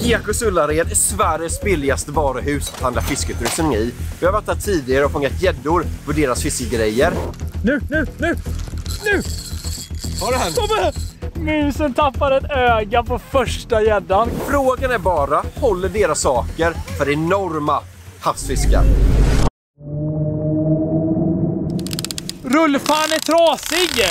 Ekos Ullared är Sveriges billigaste varuhus att handla fiskeutrustning i. Vi har varit där tidigare och fångat gäddor på deras fiskegrejer. Nu! Har du hänt? Musen tappar ett öga på första gäddan. Frågan är bara, håller deras saker för enorma havsfiskar? Rullfan är trasig!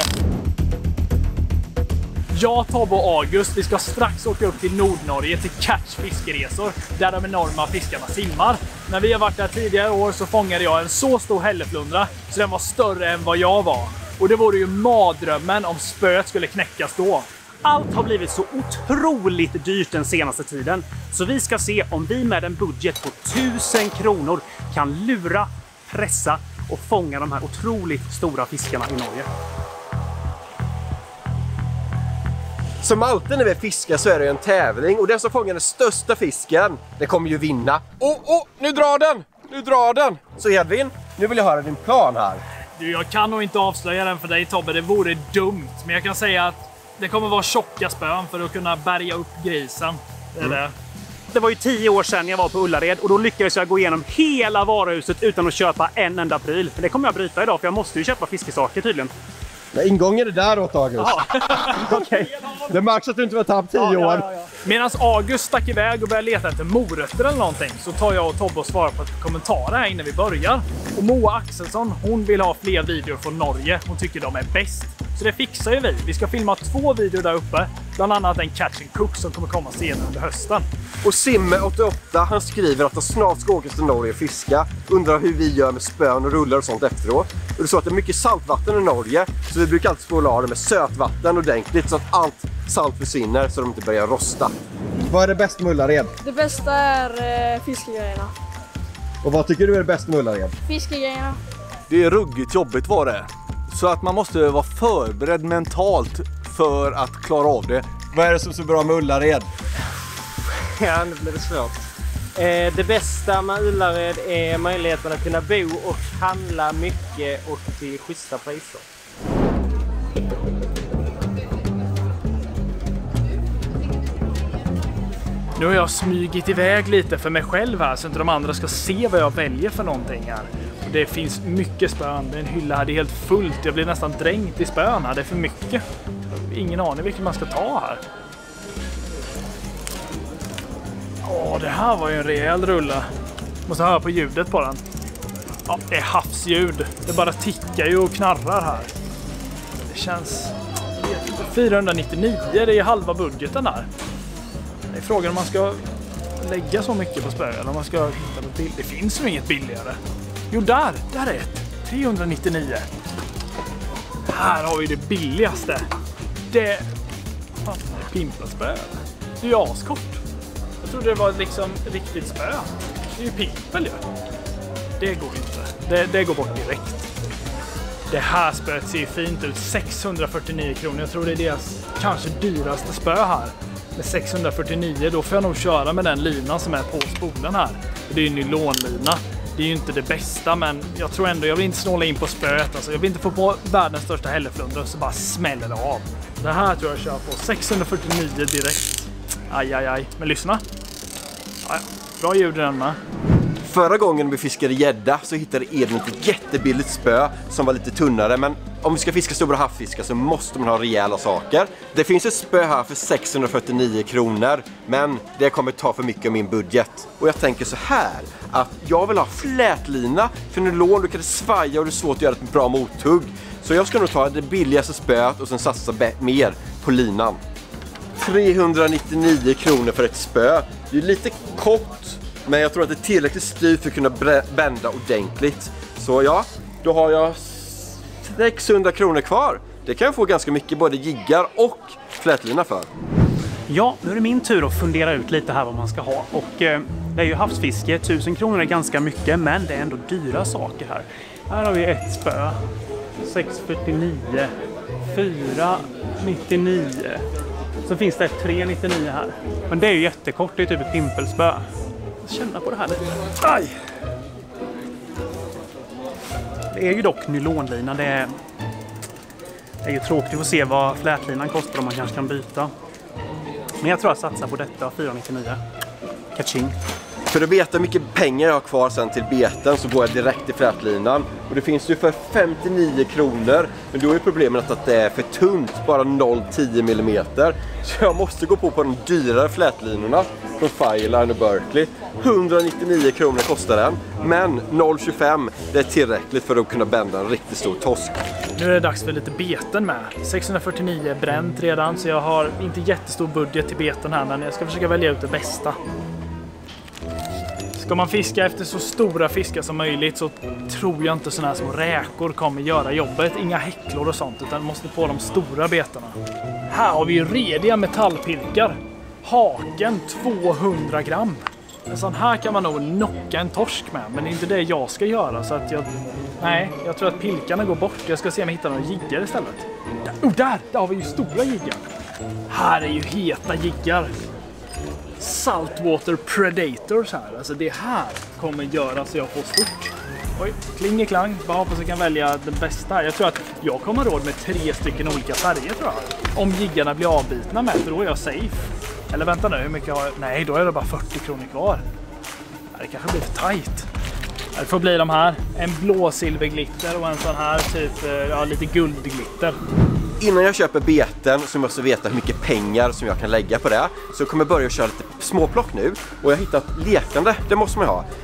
Jag, Tobbe och August, vi ska strax åka upp till Nordnorge till Catch fiskeresor där de enorma fiskarna simmar. När vi har varit där tidigare år så fångade jag en så stor hälleflundra så den var större än vad jag var. Och det vore ju mardrömmen om spöet skulle knäckas då. Allt har blivit så otroligt dyrt den senaste tiden så vi ska se om vi med en budget på 1000 kronor kan lura, pressa och fånga de här otroligt stora fiskarna i Norge. Som alltid när vi fiskar så är det en tävling och den som fångar den största fisken, den kommer ju vinna. Nu drar den! Så Edvin, nu vill jag höra din plan här. Du, jag kan nog inte avslöja den för dig Tobbe, det vore dumt. Men jag kan säga att det kommer vara tjocka spön för att kunna bärga upp grisen. Det var ju 10 år sedan jag var på Ullared och då lyckades jag gå igenom hela varuhuset utan att köpa en enda pryl. Men det kommer jag bryta idag för jag måste ju köpa fiskesaker tydligen. Men ingången är där åt August. Okej. Det märks att du inte var tapp 10 år. Ja. Medan August stack iväg och började leta efter morötter eller någonting så tar jag och Tobbe och svarar på ett kommentarer här innan vi börjar. Och Moa Axelsson, hon vill ha fler videor från Norge. Hon tycker de är bäst. Så det fixar ju vi. Vi ska filma 2 videor där uppe. Bland annat en Catch and Cook som kommer komma senare under hösten. Och Simme88, han skriver att de snart ska åka till Norge och fiska. Undrar hur vi gör med spön och rullar och sånt efteråt. Och det är så att det är mycket saltvatten i Norge. Så vi brukar alltid spola av det med sötvatten ordentligt så att allt salt försvinner så de inte börjar rosta. Vad är det bästa med Ullared? Det bästa är fiskegrejerna. Och vad tycker du är det bästa med Ullared? Fiskegrejerna. Det är ruggigt jobbigt var det. Så att man måste vara förberedd mentalt för att klara av det. Vad är det som är så bra med Ullared? Ja, nu blir det svårt. Det bästa med Ullared är möjligheten att kunna bo och handla mycket och till schyssta priser. Nu har jag smygit iväg lite för mig själv här så inte de andra ska se vad jag väljer för någonting här. Det finns mycket spön, det är en hylla här, det är helt fullt. Jag blir nästan dränkt i spön här, det är för mycket. Ingen aning vilken man ska ta här. Det här var ju en rejäl rulla. Måste höra på ljudet på den. Ja, det är havsljud. Det bara tickar ju och knarrar här. Det känns... 499, det är halva budgeten här. Det är frågan om man ska lägga så mycket på spö eller om man ska hitta något billigt. Det finns ju inget billigare. Jo, där är ett. 399. Här har vi det billigaste. Det... Fan, pimplaspö. Det är ju askort. Jag trodde det var liksom riktigt spö. Det är ju pimpel ju. Det går inte. Det går bort direkt. Det här spöet ser ju fint ut. 649 kronor. Jag tror det är deras kanske dyraste spö här. Med 649, då får jag nog köra med den linan som är på spolen här. Det är ju nylonlina. Det är ju inte det bästa, men jag tror ändå, jag vill inte snåla in på spöet. Alltså, jag vill inte få på världens största hälleflundra så bara smäller det av. Det här tror jag kör på 649 direkt. Aj. Men lyssna. Ja, bra ljud i den med. Förra gången vi fiskade gädda så hittade Edvin ett jättebilligt spö som var lite tunnare. Men om vi ska fiska stora havsfiskar så måste man ha rejäla saker. Det finns ett spö här för 649 kronor. Men det kommer ta för mycket av min budget. Och jag tänker så här att jag vill ha flätlina. För nylon du kan det svaja och det är svårt att göra ett bra mothugg. Så jag ska nog ta det billigaste spöet och sen satsa mer på linan. 399 kronor för ett spö. Det är lite kort. Men jag tror att det är tillräckligt styrt för att kunna bända ordentligt. Så ja, då har jag 600 kronor kvar. Det kan jag få ganska mycket både jiggar och flätlina för. Ja, nu är det min tur att fundera ut lite här vad man ska ha. Och det är ju havsfiske. 1000 kronor är ganska mycket, men det är ändå dyra saker här. Här har vi ett spö. 649. 499. Så finns det ett 399 här. Men det är ju jättekort, det är typ ett pimpelspö. Känna på det här lite. Aj! Det är ju dock nylonlina. Det är ju tråkigt att se vad flätlinan kostar om man kanske kan byta. Men jag tror jag satsar på detta, 499. Kaching. För att veta hur mycket pengar jag har kvar sen till beten så går jag direkt till flätlinan. Och det finns ju för 59 kronor. Men då är problemet att det är för tunt, bara 0,10 mm. Så jag måste gå på de dyrare flätlinorna från Fireline och Berkeley. 199 kronor kostar den. Men 0,25 det är tillräckligt för att kunna bända en riktigt stor torsk. Nu är det dags för lite beten med. 649 är bränt redan så jag har inte jättestor budget till beten här, men jag ska försöka välja ut det bästa. Ska man fiska efter så stora fiskar som möjligt så tror jag inte såna här små räkor kommer göra jobbet. Inga häcklor och sånt, utan måste på de stora betarna. Här har vi ju rediga metallpilkar. Haken 200 gram. En sån här kan man nog knocka en torsk med, men det är inte det jag ska göra. Så att jag tror att pilkarna går bort. Jag ska se om jag hittar några jiggar istället. Där har vi ju stora jiggar. Här är ju heta jiggar. Saltwater Predators här. Alltså det här kommer göra så jag får stort. Oj, klingeklang. Bara hoppas jag kan välja den bästa. Jag tror att jag kommer råd med 3 stycken olika färger tror jag. Om jiggarna blir avbitna med, för då är jag safe. Eller vänta nu, hur mycket har jag? Nej, då är det bara 40 kronor kvar. Det kanske blir för tajt. Det får bli de här. En blå silverglitter och en sån här typ, lite guldglitter. Innan jag köper beten så måste jag veta hur mycket pengar som jag kan lägga på det. Så jag kommer börja köra lite småplock nu. Och jag har hittat lekande, det måste man ha.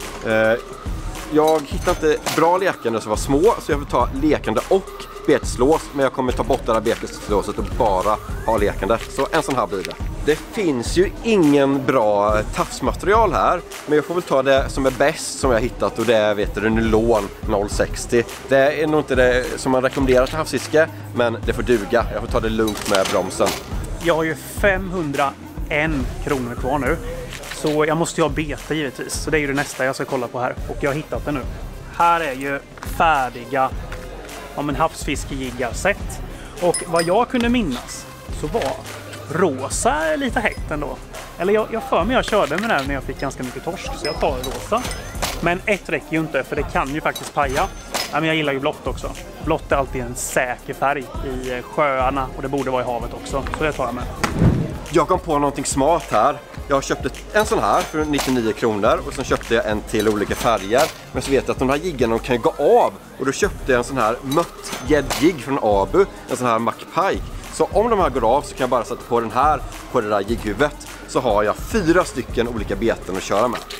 Jag hittar inte bra lekande som var små, så jag vill ta lekande och betslås. Men jag kommer ta bort det här betslåset och bara ha lekande. Så en sån här blir det. Det finns ju ingen bra tafsmaterial här, men jag får väl ta det som är bäst som jag hittat, och det är nylon 0,60. Det är nog inte det som man rekommenderar till havsfiske, men det får duga. Jag får ta det lugnt med bromsen. Jag har ju 501 kronor kvar nu. Så jag måste ju ha bete givetvis. Så det är ju det nästa jag ska kolla på här. Och jag har hittat det nu. Här är ju färdiga havsfiskejiggar sett. Och vad jag kunde minnas så var rosa lite hett ändå. Eller jag för mig jag körde med den när jag fick ganska mycket torsk. Så jag tar rosa. Men ett räcker ju inte, för det kan ju faktiskt paja. Ja, men jag gillar ju blått också. Blått är alltid en säker färg i sjöarna, och det borde vara i havet också. Så det tar jag med. Jag kom på någonting smart här. Jag köpte en sån här för 99 kronor och sen köpte jag en till olika färger. Men så vet jag att de här jiggarna kan ju gå av, och då köpte jag en sån här mött gäddjigg från Abu, en sån här McPike. Så om de här går av så kan jag bara sätta på den här på det där jigghuvudet, så har jag 4 stycken olika beten att köra med.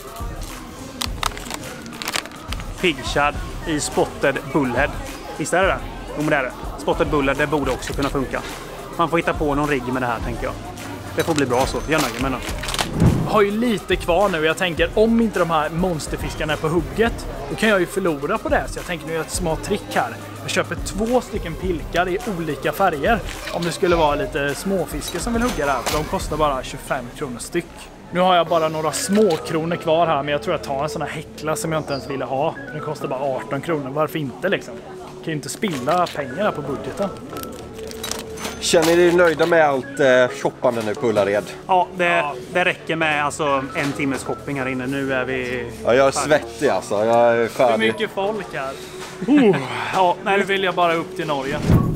Pigshad i spotted bullhead. Visst är det det? Jo, men det är det. Spotted bullhead, det borde också kunna funka. Man får hitta på någon rigg med det här, tänker jag. Det får bli bra så. Jag nöjer mig nu. Jag har ju lite kvar nu. Jag tänker, om inte de här monsterfiskarna är på hugget, då kan jag ju förlora på det. Så jag tänker nu göra ett smart trick här. Jag köper 2 stycken pilkar i olika färger. Om det skulle vara lite småfiske som vill hugga där. För de kostar bara 25 kronor styck. Nu har jag bara några små kronor kvar här, men jag tror jag tar en sån här häckla som jag inte ens ville ha. Den kostar bara 18 kronor. Varför inte liksom? Jag kan ju inte spilla pengar på budgeten. Känner ni er nöjda med allt shoppande nu på Ullared? Ja, det räcker med alltså 1 timmes shopping här inne. Nu är vi... Ja, jag är svettig alltså. Jag är färdig. Det är mycket folk här. Ja, nu vill jag bara upp till Norge.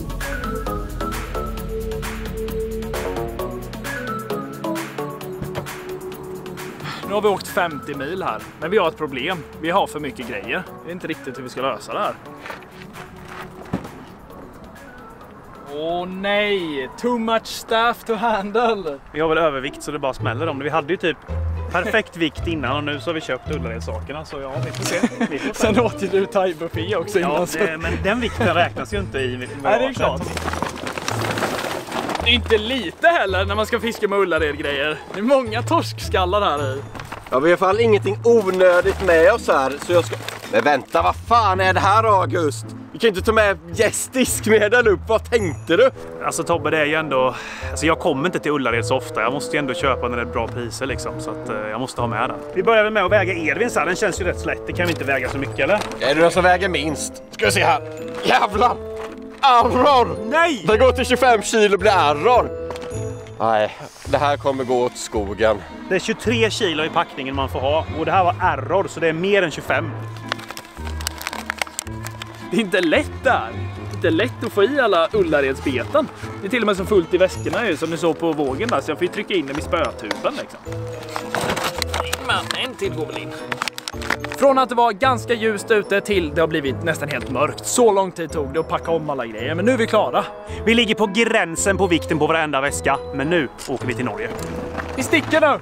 Nu har vi åkt 50 mil här, men vi har ett problem. Vi har för mycket grejer. Det är inte riktigt hur vi ska lösa det här. Åh nej, too much staff to handle. Vi har väl övervikt så det bara smäller om det. Vi hade ju typ perfekt vikt innan, och nu så har vi köpt Ullared-sakerna. Så ja, vi får se. Sen åt ju du thai-buffé också innan. Ja, men den vikten räknas ju inte i. Nej, det är klart. Det är inte lite heller när man ska fiska med Ullared-grejer. Det är många torskskallar här i. Ja, vi har i alla fall ingenting onödigt med oss här, så jag ska... Men vänta, vad fan är det här, August? Vi kan inte ta med diskmedel upp, vad tänkte du? Alltså Tobbe, det är ju ändå... Alltså jag kommer inte till Ullared så ofta. Jag måste ju ändå köpa när det är bra priser liksom, så att jag måste ha med den. Vi börjar väl med att väga Edvins här, den känns ju rätt slätt. Det kan vi inte väga så mycket, eller? Är det den som väger minst? Ska vi se här. Jävlar! Error! Nej! Det går till 25 kilo och blir error. Nej, det här kommer gå åt skogen. Det är 23 kilo i packningen man får ha, och det här var error, så det är mer än 25. Det är inte lätt där. Det är inte lätt att få i alla Ullaredsbeten. Det är till och med så fullt i väskorna ju, som ni såg på vågen där, så jag får ju trycka in dem i spötuben liksom. en till goblin. Från att det var ganska ljust ute till det har blivit nästan helt mörkt. Så lång tid tog det att packa om alla grejer, men nu är vi klara. Vi ligger på gränsen på vikten på varenda väska, men nu åker vi till Norge. Vi sticker nu!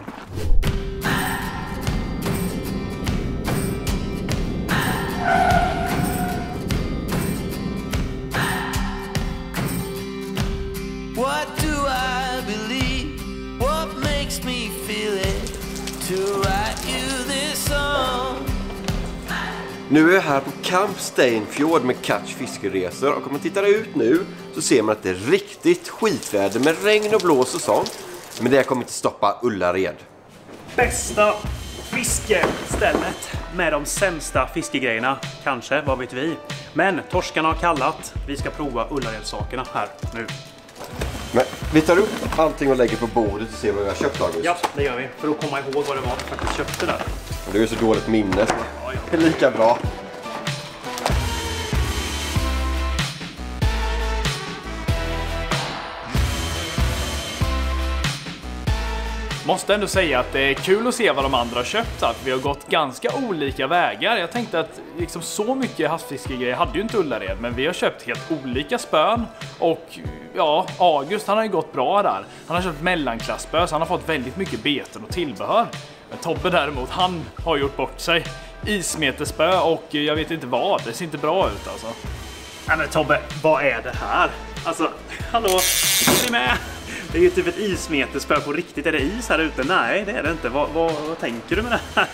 What do I believe? What makes me feel it? To write you this song. Nu är jag här på Camp Steinfjord med Catch fiskeresor och om man tittar ut nu så ser man att det är riktigt skitväder med regn och blås och sånt. Men det kommer inte stoppa Ullared. Bästa fiskestället med de sämsta fiskegrejerna, kanske, vad vet vi. Men torskarna har kallat. Vi ska prova Ullared-sakerna här nu. Men vi tar upp allting och lägger på bordet och ser vad vi har köpt, August. Ja, det gör vi. För att komma ihåg vad det var vi faktiskt köpte där. Det är ju så dåligt minne. Det är lika bra. Måste ändå säga att det är kul att se vad de andra har köpt. Att vi har gått ganska olika vägar. Jag tänkte att liksom så mycket havsfiskegrejer hade ju inte Ullared, men vi har köpt helt olika spön. Och ja, August han har ju gått bra där. Han har köpt mellanklassspö så han har fått väldigt mycket beten och tillbehör. Men Tobbe däremot, han har gjort bort sig. Ismetespö och jag vet inte vad. Det ser inte bra ut alltså. Nej men Tobbe, vad är det här? Alltså, hallå, är ni med? Det är ju typ ett ismetespö på riktigt. Är det is här ute? Nej, det är det inte. Vad tänker du med det här?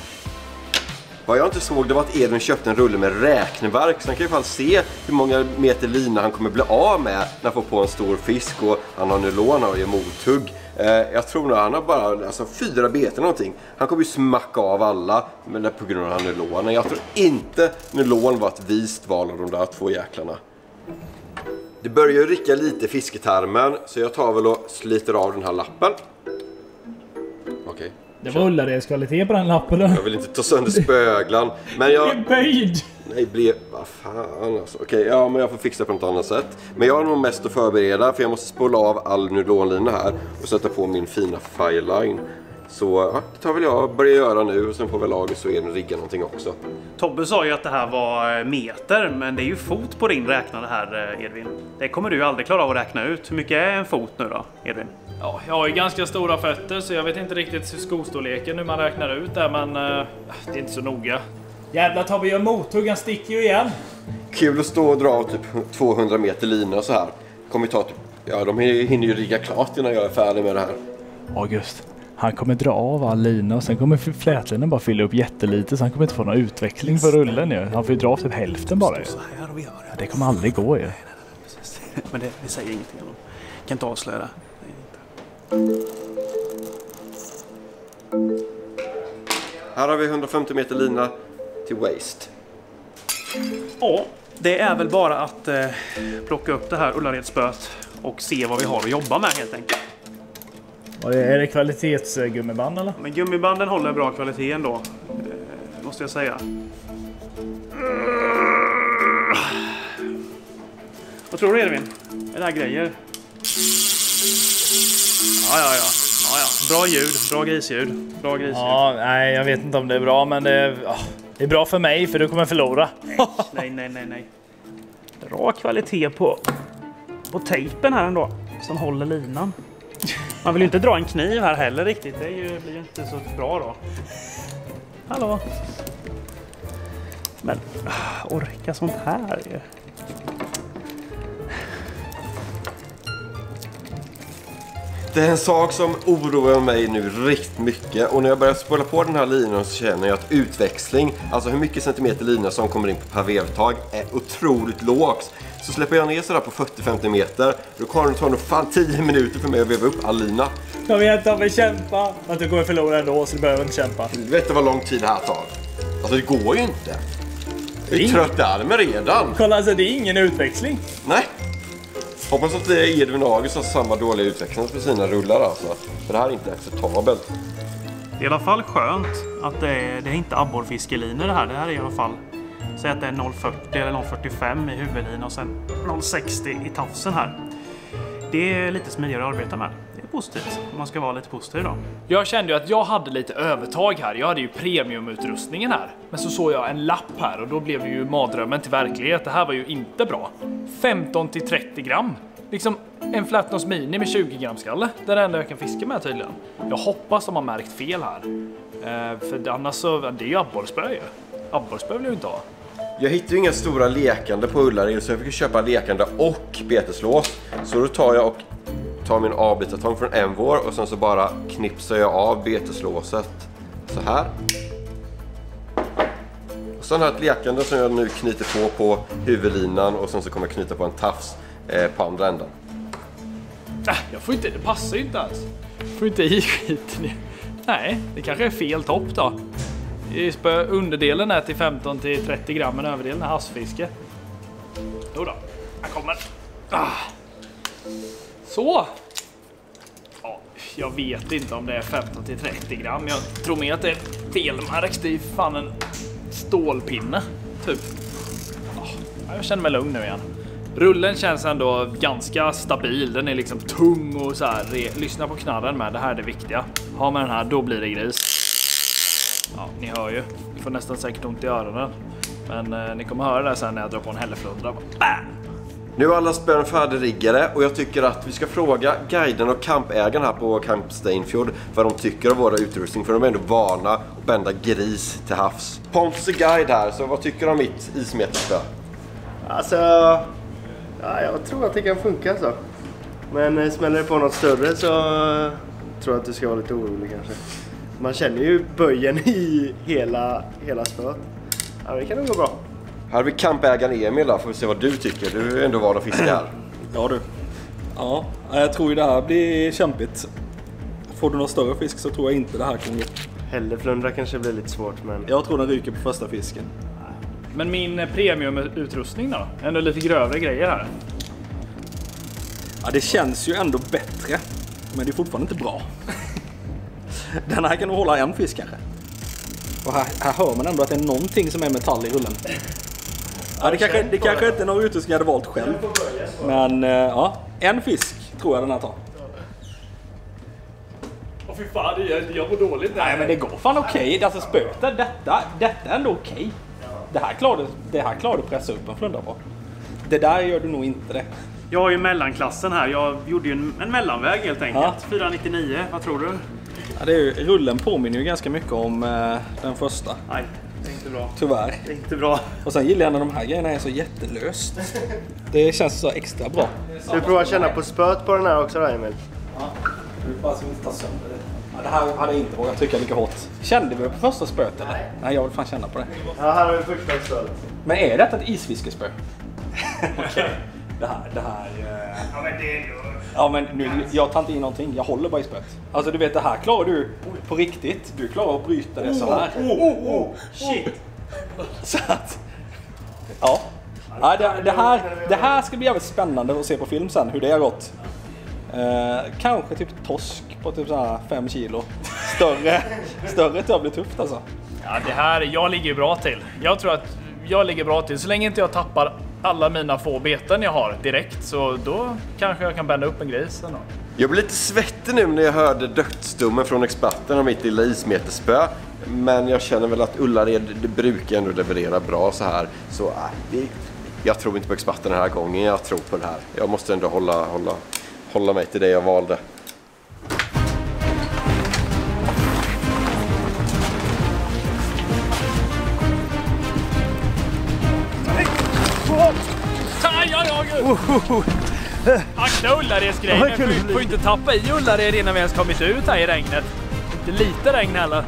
Vad jag inte såg det var att Edvin köpte en rulle med räkneverk. Så han kan i alla fall se hur många meter lina han kommer bli av med när han får på en stor fisk. Och han har nylon och gör mothugg. Jag tror nog han har bara 4 beten någonting. Han kommer ju smacka av alla men det är på grund av nylonen. Jag tror inte nylon var ett vist val av de där 2 jäklarna. Det börjar ju ricka lite fisketarmen så jag tar väl och sliter av den här lappen. Okej. Det var Ullareds kvalitet på den lappen. Jag vill inte ta sönder spöglan. Men jag... Det är böjd! Nej, vad fan alltså. Okej, ja men jag får fixa på något annat sätt. Men jag har nog mest att förbereda för jag måste spola av all nylonlina här och sätta på min fina fireline. Så ja, det tar väl jag börja göra nu och sen får väl August och Edvin rigga någonting också. Tobbe sa ju att det här var meter, men det är ju fot på din räknande här, Edvin. Det kommer du ju aldrig klara av att räkna ut. Hur mycket är en fot nu då, Edvin? Ja, jag har ju ganska stora fötter så jag vet inte riktigt hur skostorleken hur man räknar ut där, men det är inte så noga. Jävla Tobbe gör mothugg, han sticker ju igen. Kul att stå och dra typ 200 meter lina och så här. Kommer ta typ, ja de hinner ju rigga klart innan jag är färdig med det här. August, han kommer dra av all lina och sen kommer flätlinan bara fylla upp jättelite så han kommer inte få någon utveckling för rullen nu. Han får ju dra av typ hälften bara ju. Det kommer aldrig gå ju. Men det säger ingenting om. Kan inte avslöja det. Här har vi 150 meter lina till waste. Ja, det är väl bara att plocka upp det här Ullaredspöt och se vad vi har att jobba med helt enkelt. Är det kvalitetsgummiband eller? Men gummibanden håller bra kvalitet ändå, måste jag säga. Vad tror du, Edvin? Är det här grejer? Ja. Bra ljud, bra grisljud. Ja, nej, jag vet inte om det är bra, men det är bra för mig för du kommer förlora. Nej. Bra kvalitet på tejpen här ändå, som håller linan. Man vill ju inte dra en kniv här heller riktigt. Det blir ju inte så bra då. Hallå. Men orka sånt här ju. Det är en sak som oroar mig nu riktigt mycket. Och när jag börjar spola på den här linan så känner jag att utväxling, alltså hur mycket centimeter lina som kommer in på per vevtag, är otroligt lågt. Så släpper jag ner sådär på 40-50 meter, då kommer det ta nog fan 10 minuter för mig att veva upp all lina. Jag vet att vi kämpar, att du kommer förlora ändå så du behöver inte kämpa. Du vet vad lång tid det här tar. Alltså det går ju inte. Jag är trött i armen redan. Kolla, alltså det är ingen utväxling. Nej. Hoppas att det är Edvin och August har samma dåliga utveckling för sina rullar alltså. För det här är inte acceptabelt. Det är i alla fall skönt att det är inte abborrfiskelinor det här. Det här är i alla fall, säg att det är 0,40 eller 0,45 i huvudlin och sen 0,60 i tafsen här. Det är lite smidigare att arbeta med. Det är positivt. Om man ska vara lite positiv då. Jag kände ju att jag hade lite övertag här. Jag hade ju premiumutrustningen här. Men så såg jag en lapp här och då blev ju mardrömmen till verklighet. Det här var ju inte bra. 15-30 gram. Liksom en Flatnose Mini med 20 gram skalle. Det är det enda jag kan fiska med tydligen. Jag hoppas de har märkt fel här. För annars så, det är ju abborrspö ju. Abborrspö vill jag ju inte ha. Jag hittade ju inga stora lekande på Ullared så jag fick köpa lekande och beteslås. Så då tar jag min avbitartång från Envor och sen så bara knipsar jag av beteslåset så här. Och sen har jag ett lekande som jag nu knyter på huvudlinan och sen så kommer jag knyta på en tafs på andra änden. Jag får inte, det passar ju inte alls. Jag får inte i skiten. Nej, det kanske är fel topp då. Underdelen är till 15-30 gram, men överdelen är havsfiske. Jo då, jag kommer. Så. Ja, jag vet inte om det är 15-30 gram. Jag tror mer att det är felmärkt. Det är fan en stålpinne, typ. Jag känner mig lugn nu igen. Rullen känns ändå ganska stabil. Den är liksom tung och så här. Lyssna på knarren med. Det här är det viktiga. Har man den här, då blir det gris. Ja, ni hör ju. Ni får nästan säkert ont i öronen. Men ni kommer höra det sen när jag drar på en hälleflundra. Nu är alla spön färdigriggade och jag tycker att vi ska fråga guiden och kampägaren här på Camp Stainfjord vad de tycker av våra utrustning, för de är ändå vana att bända gris till havs. Pontus är guide här, så vad tycker du om mitt ismeterspö? Alltså, ja, jag tror att det kan funka så. Men smäller det på något större så tror jag att du ska vara lite orolig kanske. Man känner ju böjen i hela spöet. Ja, det kan nog gå bra. Här har vi kampägaren Emil då, får vi se vad du tycker. Du är ändå van att fiska här. Ja du. Ja, jag tror ju det här blir kämpigt. Får du någon större fisk så tror jag inte det här kommer gå. Hälleflundra kanske blir lite svårt, men... Jag tror den ryker på första fisken. Men min premiumutrustning då? Ändå lite grövre grejer här. Ja, det känns ju ändå bättre. Men det är fortfarande inte bra. Den här kan nog hålla en fisk kanske. Och här hör man ändå att det är någonting som är metall i rullen. Ja, det kanske inte är någon utrustning jag hade valt själv. Men ja, en fisk tror jag den här tar. Åh fy fan, jag mår dåligt. Nej, men det går fan okej. Alltså spöter, detta är ändå okej. Det här klarar du pressa upp en flundra på. Det där gör du nog inte det. Jag har ju mellanklassen här. Jag gjorde ju en mellanväg helt enkelt. Ja. 499, vad tror du? Ja, rullen påminner ju ganska mycket om den första. Nej, det är inte bra. Tyvärr. Det är inte bra. Och sen gillar jag när de här grejerna är så jättelöst. Det känns så extra bra. Ska du prova att känna på spöt på den här också då, Emil? Ja, du bara ska inte ta sönder det. Ja, det här hade jag inte vågat trycka lika hårt. Kände vi på första spöet eller? Nej, jag vill fan känna på det. Ja, här har vi första spöet. Men är detta ett isfiskespö? Okej. Det här... Ja, men det är ju... Ja, men nu, jag tar inte in någonting. Jag håller bara i spöet. Alltså, du vet, det här klarar du på riktigt. Du klarar att bryta det så här. Shit! Så att... Ja. Ja, det här ska bli jävligt spännande att se på film sen, hur det har gått. Kanske typ torsk på typ så här 5 kilo. Större tror jag blir tufft alltså. Ja, det här, jag ligger bra till. Jag tror att jag ligger bra till. Så länge inte jag tappar alla mina få beten jag har direkt, så då kanske jag kan bända upp en gris. Jag blev lite svettig nu när jag hörde dödsdomen från experten om mitt lilla ismeterspö. Men jag känner väl att Ullared brukar ändå leverera bra så här. Så jag tror inte på experten den här gången, jag tror på det här. Jag måste ändå hålla mig till det jag valde. Akta Ullaredsgrejen, vi får inte tappa i Ullared innan vi ens kommit ut här i regnet. Inte lite regn heller.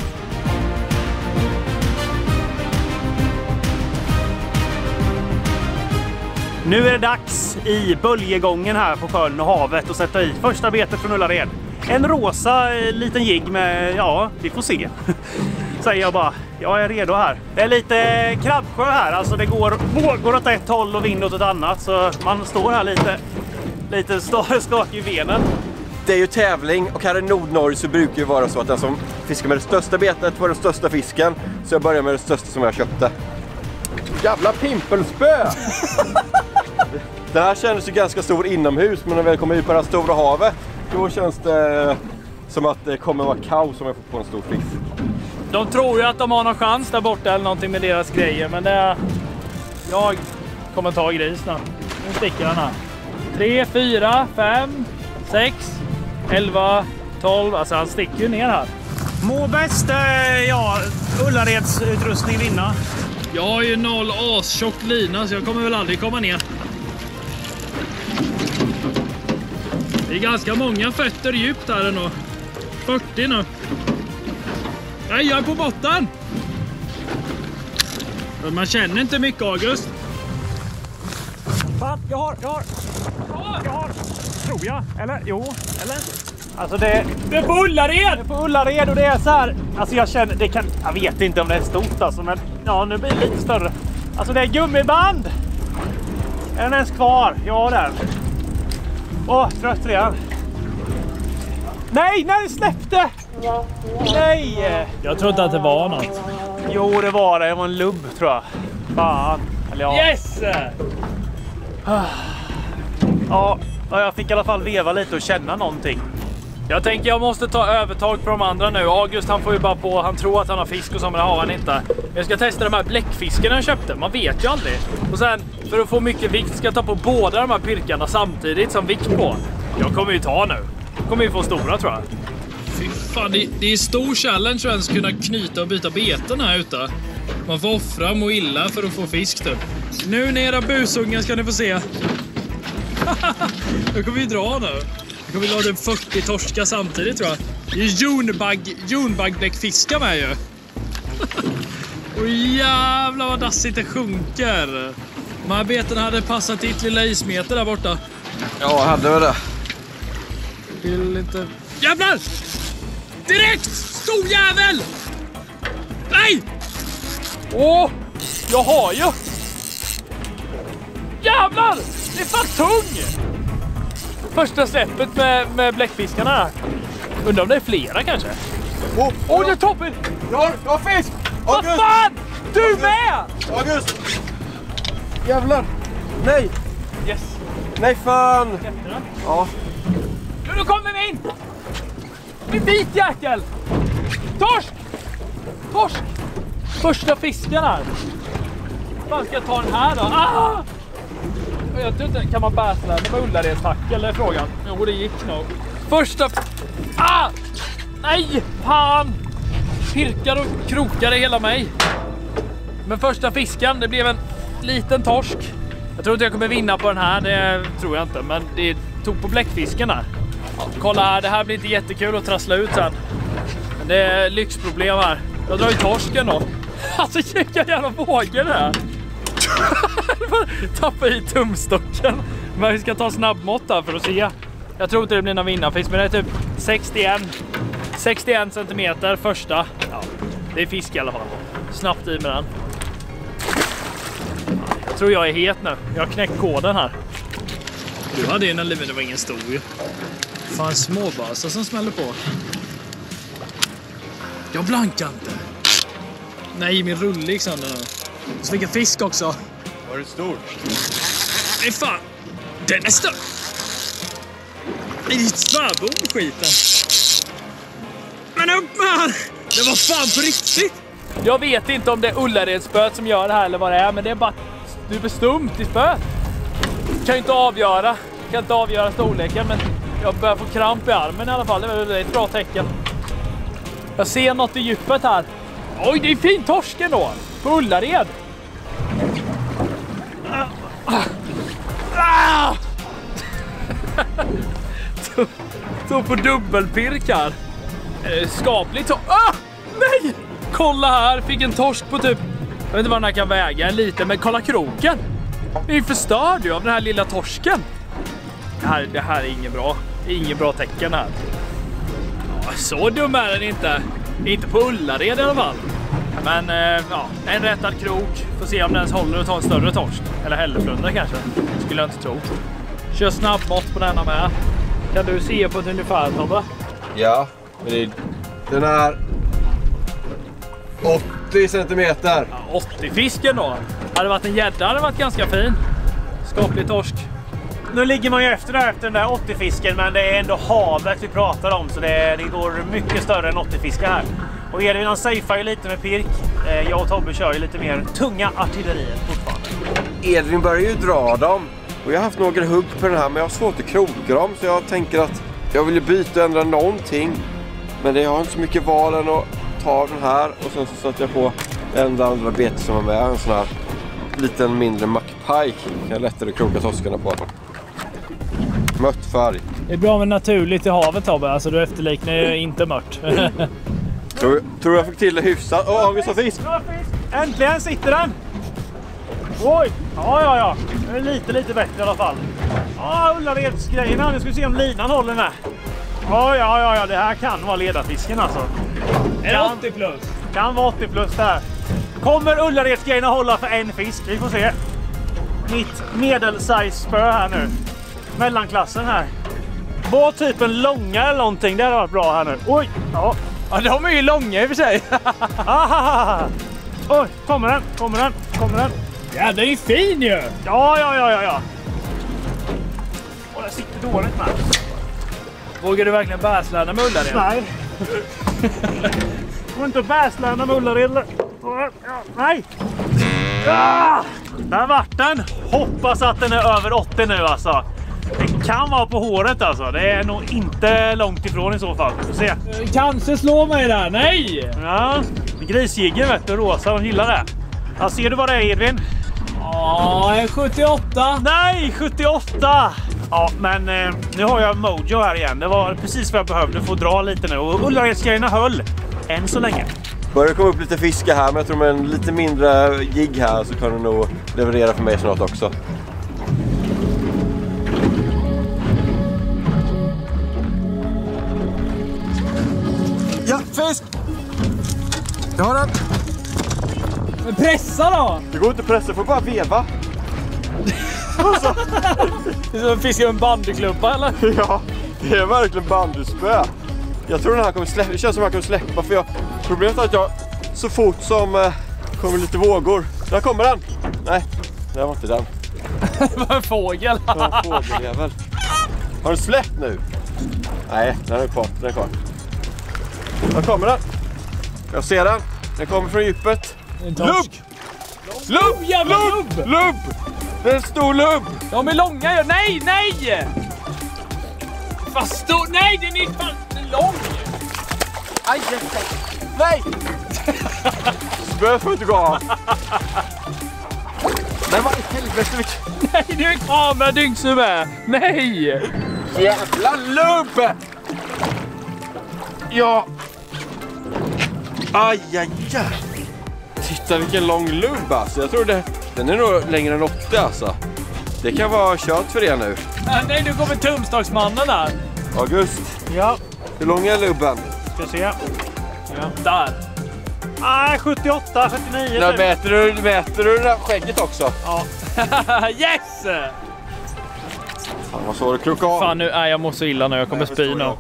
Nu är det dags i böljegången här på sjön och havet att sätta i första betet från Ullared. En rosa liten jigg med, ja, vi får se. Säger jag bara, jag är redo här. Det är lite krabbsjö här, alltså det går åt ett håll och vind åt ett annat. Så man står här lite skakig i benen. Det är ju tävling och här i Nordnorge så brukar det vara så att den som fiskar med det största betet får den största fisken. Så jag börjar med det största som jag köpte. Jävla pimpelspö! Det här kändes ju ganska stor inomhus, men när vi kommer ut på det här stora havet Då känns det som att det kommer vara kaos om jag får på en stor fisk. De tror ju att de har någon chans där borta eller någonting med deras grejer, men det är... Jag kommer ta gris nu. Nu sticker den här. 3, 4, 5, 6, 11, 12. Alltså han sticker ju ner här. Må bäst, Ullareds utrustning vinna. Jag har ju 0 astjock lina så jag kommer väl aldrig komma ner. Det är ganska många fötter djupt här ändå. 40 nu. Nej, jag är på botten. Man känner inte mycket, August. Fan, jag har. Tror jag. Eller? Jo. Eller? Alltså det är på Ullared! Det är på Ullared och det är så här. Alltså jag känner, det kan... Jag vet inte om det är stort alltså, men ja, nu blir det lite större. Alltså det är gummiband! Är den ens kvar? Ja, där. Åh, trött redan. Nej, när det släppte! Nej! Jag tror inte att det var något. Jo, det var det. Det var en lubb, tror jag. Fan. Eller ja. Yes! Ja, jag fick i alla fall veva lite och känna någonting. Jag tänker jag måste ta övertag på de andra nu. August han får ju bara på, han tror att han har fisk och så, men det har han inte. Jag ska testa de här bläckfiskarna jag köpte, man vet ju aldrig. Och sen för att få mycket vikt ska jag ta på båda de här pirkarna samtidigt som vikt på. Jag kommer ju ta nu. Kommer ju få stora tror jag. Fy fan, det är stor challenge att ens kunna knyta och byta beten här ute. Man får offra, må illa för att få fisk typ. Nu när era busungar ska ni få se. Jag kommer ju dra nu. Jag kommer ha typ 40 torskar samtidigt tror jag. Det är junbaggbläckfiskar med ju. Och jävlar vad dassigt det sjunker. De här beten hade passat ditt lilla ismeter där borta. Ja, hade vi det. Vill inte... Jävlar! Direkt! Stor jävel! Nej! Åh! Jag har ju! Jävlar! Det är fan tung! Första släppet med bläckfiskarna här. Undrar om det är flera kanske. Åh, det är toppen! Jag har fisk! Vad fan! Du med! August! Jävlar! Nej! Yes. Nej fan! Ja. Nu kommer min! Min vit jäkel! Torsk! Torsk! Första fisken här. Fan ska jag ta den här då? Ah! Jag tror inte, kan man bära den med Ullareds-tack eller frågan? Jo, det gick nog. Första... Ah! Nej! Fan! Pirkar och krokar i hela mig. Men första fisken, det blev en liten torsk. Jag tror inte jag kommer vinna på den här, det tror jag inte. Men det tog på bläckfisken här. Kolla här, det här blir inte jättekul att trassla ut sen. Men det är lyxproblem här. Jag drar ju torsken då. Alltså vilka jävla vågor det här. Tappa i tumstocken. Men vi ska ta snabbmått här för att se. Jag tror inte det blir någon vinnarfisk, men det är typ 61 centimeter första. Ja, det är fisk i alla fall. Snabbt i med den. Jag tror jag är het nu. Jag har knäckt koden här. Du hade en liv, men det var ingen stor ju. Fan, småbasar som smäller på. Jag blankar inte. Nej, min rulle gick sönder nu. Så fick jag fisk också. Var det stor? Nej fan, den är större. Det är ditt svärbom skiten. Men upp man! Det var fan på riktigt. Jag vet inte om det är Ullaredsspöt som gör det här eller vad det är, men det är bara du är bestumt i spöt. Kan ju inte avgöra. Kan inte avgöra storleken, men jag börjar få kramp i armen i alla fall. Det är ett bra tecken. Jag ser något i djupet här. Oj, det är fin torsken då. På Ullared. Tog på dubbelpirkar. Skapligt så. Nej! Kolla här, fick en torsk på typ, jag vet inte vad den här kan väga, en liten, men kolla kroken. Det är förstörd ju av den här lilla torsken. Det här är inget bra. Det är ingen bra tecken här. Ja, så dum är den inte. Inte på Ullared i alla fall. Men ja, en rättad krok. Får se om den ens håller att ta en större torsk. Eller hälleflundra kanske. Skulle jag inte tro. Kör snabbmått på denna med. Kan du se på ett ungefär, Tobbe? Ja, den är 80 centimeter. Ja, 80 fisken då. Hade det varit en gädda hade det varit ganska fin. Skaplig torsk. Nu ligger man ju efter den där 80-fisken, men det är ändå havet vi pratar om, så det går mycket större än 80-fiskar här. Och Edvin han safear ju lite med pirk. Jag och Tobbe kör ju lite mer tunga artillerier fortfarande. Edvin börjar ju dra dem. Och jag har haft några hugg på den här, men jag har svårt att kroka dem. Så jag tänker att jag vill byta och ändra någonting. Men jag har inte så mycket val än att ta den här. Och sen så sätter jag på en andra bete som är med. En sån här liten mindre mackpike. Kan jag lättare kroka torskarna på. Mött färg. Det är bra med naturligt i havet, Tobbe. Alltså du efterliknar ju inte mört. Tror jag fick till det hyfsat. Åh, August har fisk! Äntligen sitter den! Oj! Ja. Det är lite bättre i alla fall. Ja, Ullaredsgrejerna. Nu ska vi se om linan håller med. Ja. Det här kan vara ledarfisken alltså. Är det 80 plus? Kan vara 80 plus där. Kommer Ullaredsgrejerna hålla för en fisk? Vi får se. Mitt medelsize-spö här nu. Mellanklassen här. Var typen långa eller någonting. Det hade varit bra här nu. Oj! Ja, de är ju långa i och för sig. Oj, kommer den. Ja, det är ju fin ju. Ja. Och där sitter dåligt med. Vågar du verkligen bärsläna med Ullared? Nej. Går inte att bärsläna med Ullared. Nej. Där vart den. Hoppas att den är över 80 nu alltså. Det kan vara på håret alltså. Det är nog inte långt ifrån i så fall. Får se. Kanske slå mig där. Nej! Ja, grisjigger vet du, rosa. De gillar det. Ja, ser du vad det är, Edvin? Ja, 78. Nej, 78! Ja, men nu har jag Mojo här igen. Det var precis vad jag behövde för att dra lite nu. Och Ullaredsgrejerna höll än så länge. Börjar komma upp lite fiskar här, men jag tror med en lite mindre jigg här så kan du nog leverera för mig snart också. Ja, fisk! Jag har den! Men pressa då! Det går inte att pressa, får bara veva. Det är som att fiska med en bandyklubba eller? Ja, det är verkligen bandyspö. Jag tror den här kommer släppa, det känns som att jag kommer släppa för problemet är att jag så fort som kommer lite vågor. Där kommer den! Nej, det var inte den. Det var en fågel. Det var en fågeljävel. Har du släppt nu? Nej, den är kvar, den är kvar. Där kommer den. Jag ser den. Den kommer från djupet. Lubb! Lubb! Jävla lubb! Lubb! Det är en stor lubb! De är långa. Nej! Fast stor. Nej, den är fan lång. Aj, nej! Spöet får inte gå av. Men vad i helvete? Nej, det är en kameradyng med. Nej! Jävla lubb! Ja. Aj. Titta vilken lång lubb alltså. Jag tror den är nog längre än 80 alltså. Det kan vara kört för det nu. Nej, nu kommer tumstagsmannen här. August. Ja. Hur lång är lubben? Ska se. Ja. Där. Nej, 78, 79. När mäter du det där skägget också? Ja. Yes! Fan, vad så du krokar av? Fan, jag mår så illa nu. Jag kommer spy nu.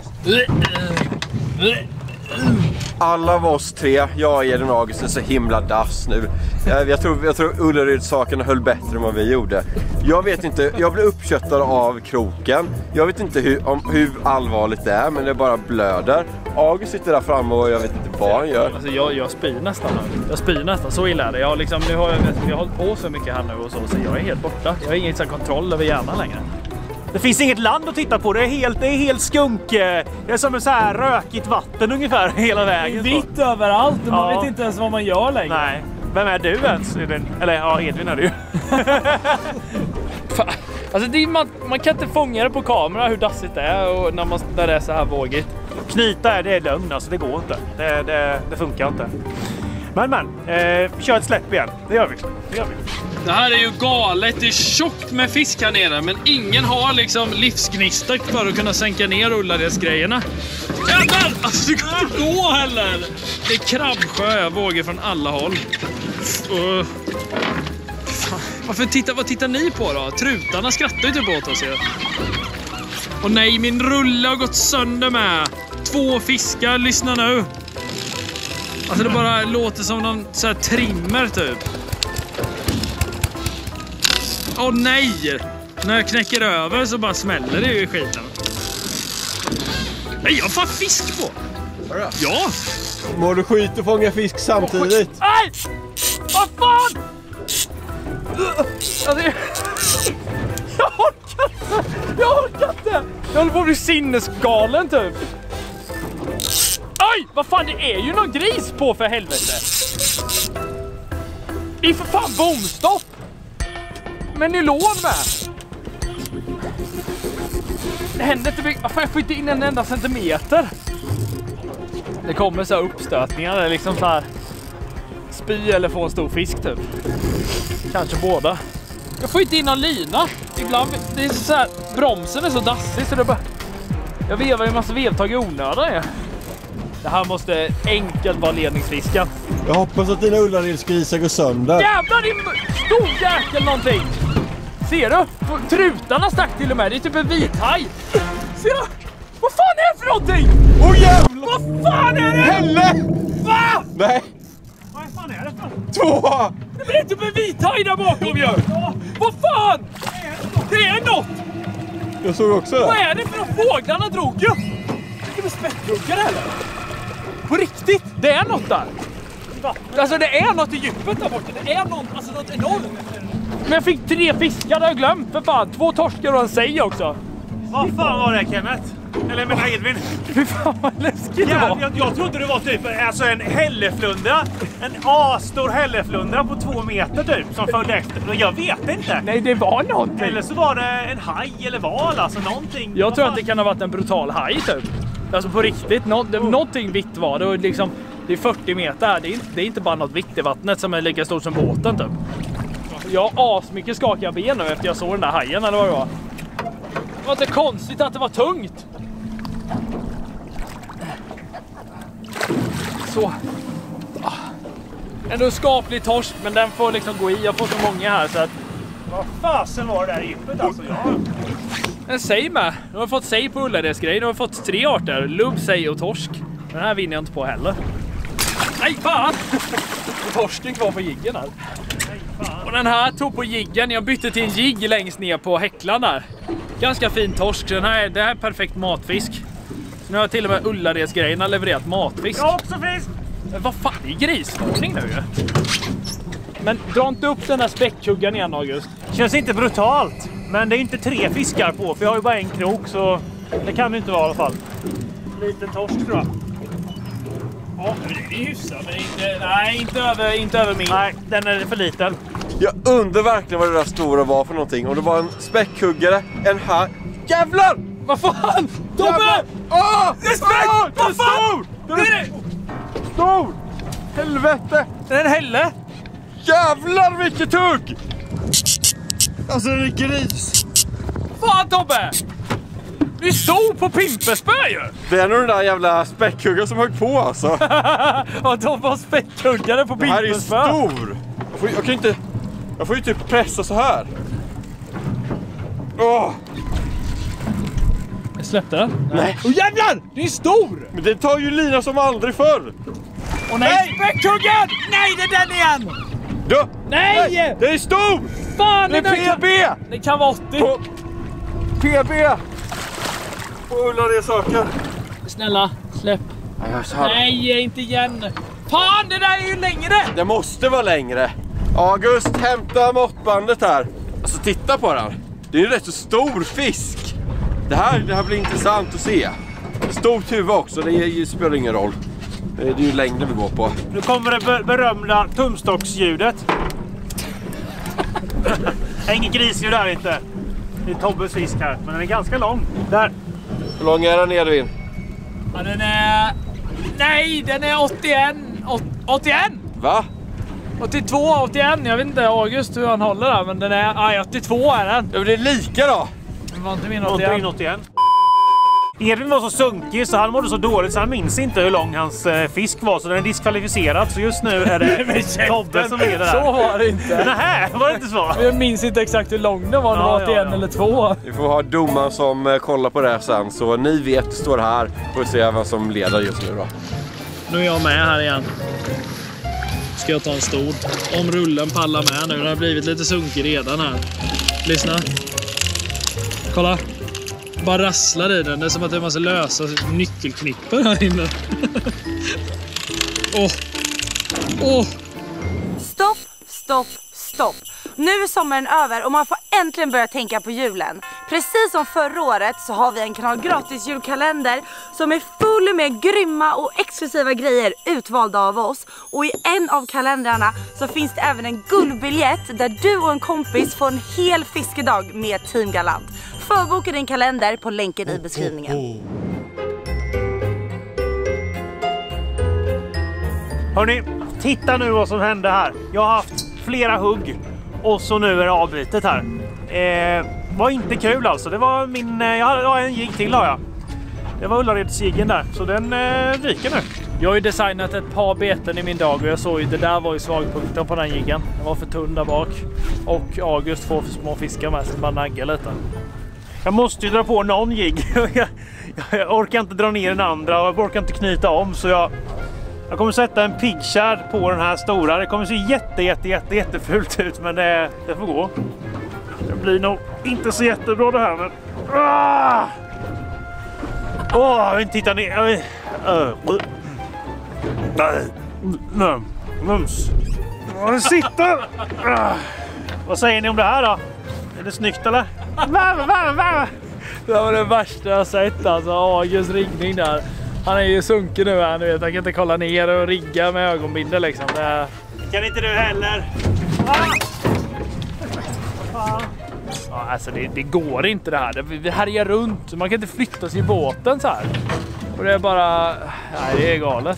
Alla av oss tre, jag, Edvin och August, är så himla dass nu. Jag tror Ullared-sakerna höll bättre än vad vi gjorde. Jag vet inte, jag blev uppköttad av kroken. Jag vet inte hur allvarligt det är, men det bara blöder. August sitter där framme och jag vet inte vad han gör. Alltså jag spyr nästan nu. Jag spyr nästan, så illa är det. Nu har jag hållit på så mycket här nu och så jag är helt borta. Jag har ingen kontroll över hjärnan längre. Det finns inget land att titta på. Det är helt skunk. Det är som ett så här rökigt vatten ungefär hela vägen. Det är vitt överallt och man vet inte ens vad man gör längre. Nej. Vem är du ens? Eller ja, Edvin är du. Alltså man kan inte fånga det på kamera hur dassigt det är och när det är så här vågigt. Knyta det är lögn, alltså det går inte. Det funkar inte. Men, kör ett släpp igen. Det gör vi. Det här är ju galet. Det är tjockt med fisk här nere, men ingen har liksom livsgnista för att kunna sänka ner Ullaredsgrejerna. Jävlar! Alltså det kan inte gå heller. Det är krabbsjö, vågor från alla håll. Vad tittar ni på då? Trutarna skrattar ju typ åt oss. Och nej, min rulle har gått sönder med. 2 fiskar, lyssna nu. Alltså det bara låter som någon så här trimmer typ. Åh nej! När jag knäcker över så bara smäller det ju i skiten. Nej, jag har fan fisk på! Ja! Må du skit och fånga fisk samtidigt? Nej! Vad fan! Alltså, jag orkar inte! Jag håller på att bli sinnesgalen typ. Aj! Vad fan, det är ju någon gris på för helvete! Det är för fan bomstopp! Men nylon med! Det händer inte mycket. Varför jag får inte in en enda centimeter? Det kommer så här uppstötningar eller liksom så här spy eller få en stor fisk typ. Kanske båda. Jag får inte in någon lina. Ibland det är så här, bromsen är så dassig så det bara jag vevar ju en massa vevtag i onödan. Det här måste enkelt vara ledningsfiska. Jag hoppas att dina Ullareds-grisar går sönder. Jävlar, din stor jäkel någonting! Ser du? Trutarna stack till och med. Det är typ en vithaj. Ser du? Vad fan är det för någonting? Åh jävlar! Vad fan är det? Helle! Va? Nej! Vad fan är det för? 2! Det är typ en vithaj där bakom ju! Vad fan? Det är något! Jag såg också det. Vad är det för några fåglarna drog ju? Det är späckhuggare eller? På riktigt, det är något där. Alltså det är något i djupet där borta. Det är något, alltså något enormt. Men jag fick 3 fiskar, det har jag glömt för fan. 2 torskar och en sej också. Vad fan var det, Kenneth? Eller menar Edvin? Fy fan vad läskigt det var. Jag trodde det var typ alltså en hälleflundra. En A-stor hälleflundra på 2 meter typ som följde efter. Jag vet inte. Nej, det var någonting. Eller så var det en haj eller val, alltså någonting. Jag tror att det kan ha varit en brutal haj typ. Alltså på riktigt, någonting vitt var det. Och liksom, det är 40 meter här. Det är inte bara något vitt i vattnet som är lika stort som båten typ. Jag har asmycket skakiga ben nu efter jag såg den där hajen eller vad det var. Det var inte konstigt att det var tungt. Så. Ändå skaplig torsk, men den får liksom gå i. Jag får så många här så att... Vad fasen var det där djupet alltså? En sej med. Nu har jag fått sej på Ullaredsgrej. Nu har jag fått 3 arter. Lubb, sej och torsk. Den här vinner jag inte på heller. Nej, fan! Torsken kvar på jiggen här. Och den här tog på jiggen. Jag bytte till en jigg längst ner på häcklan där. Ganska fin torsk. Det här är perfekt matfisk. Så nu har jag till och med Ullaredsgrejerna levererat matfisk. Jag har också fisk! Men vad fan, det är grisvarning nu ju. Men dra inte upp den här späckhuggaren igen, August. Känns inte brutalt. Men det är inte 3 fiskar på, för jag har ju bara en krok, så det kan det inte vara i alla fall. Liten torsk tror jag. Ja, men det är hyfsat, men inte över min. Nej, den är för liten. Jag undrar verkligen vad det där stora var för någonting. Om det var en späckhuggare, en här. Jävlar! Vad fan? Tobbe! Åh! Det är späck! Vad fan? Den är stor! Helvete! Det är en hälle. Jävlar vilket tugg! Alltså det är gris. Fan Tobbe! Det är stor på pimpespö ju! Det är nog den där jävla späckhuggaren som högg på alltså. Ja, Tobbe har späckhuggare på Det här är ju pimpespö. stor! Jag får ju typ pressa så här. Åh! Jag släppte den. Nej. Åh jävlar! Det är stor! Men det tar ju lina som aldrig förr. Åh nej! Späckhuggaren! Nej, det är den igen! Du! Nej! Det är stor! Fan, Det är PB! Det kan vara 80. På PB! På Ullareds saker. Snälla, släpp. Nej, inte igen. Fan, det där är ju längre! Det måste vara längre. August, hämta måttbandet här. Alltså titta på den. Det är ju rätt så stor fisk. Det här blir intressant att se. Stort huvud också, det spelar ingen roll. Det är ju längden vi går på. Nu kommer det berömda tumstocksljudet. Ingen grisljud där inte. Det är Tobbes fisk här, men den är ganska lång. Där. Hur lång är den, Edvin? Ja, den är... Nej, den är 81. 81? Va? 82, 81. Jag vet inte August hur han håller där, men den är... 82 är den. Ja, men det är lika då. Det var inte min Någonting 81. 81. Edvin var så sunkig så han mådde så dåligt så han minns inte hur lång hans fisk var, så den är diskvalificerad. Så just nu är det Tobbe som är det där. Så var det inte. Nähä, var det inte så? Jag minns inte exakt hur lång den var. Det var 81 eller 2. Vi får ha domaren som kollar på det här sen, så ni vet, det står här. Får se vem som leder just nu då. Nu är jag med här igen. Ska jag ta en stor. Om rullen pallar med nu. Den har blivit lite sunkig redan här. Lyssna. Kolla. Bara rasslar i den. Det är som att det är en massa lösa nyckelknipper här inne. Åh. Stopp, stopp, stopp. Nu är sommaren över och man får äntligen börja tänka på julen. Precis som förra året så har vi en Kanal Gratis julkalender som är full med grymma och exklusiva grejer utvalda av oss. Och i en av kalendrarna så finns det även en guldbiljett där du och en kompis får en hel fiskedag med Team Galant. Förboka din kalender på länken i beskrivningen. Hörrni, titta nu vad som hände här. Jag har haft flera hugg och så nu är det avbrytet här. Var inte kul alltså. Det var min... jag har en jigg till har jag. Det var Ullaredsjiggen där, så den ryker nu. Jag har ju designat ett par beten i min dag och jag såg ju det där var ju svagpunkten på den jiggen. Den var för tunn där bak. Och August får för små fiskar med sig, bara nagga lite. Jag måste ju dra på någon jigg. Jag orkar inte dra ner den andra och jag orkar inte knyta om, så jag kommer sätta en pigshad på den här stora. Det kommer se jättefult ut, men det får gå. Det blir nog inte så jättebra det här, men... jag vill inte titta ner. Mums. Den sitter. Vad säger ni om det här då? Är det snyggt eller? Det var det värsta jag sett alltså. August riggning där. Han är ju sunken nu här, nu vet. Han kan inte kolla ner och rigga med ögonbindel liksom. Kan inte du heller? Ja, alltså det går inte det här. Vi härjar runt. Man kan inte flytta sig i båten så här. Och det är bara... Nej, det är galet.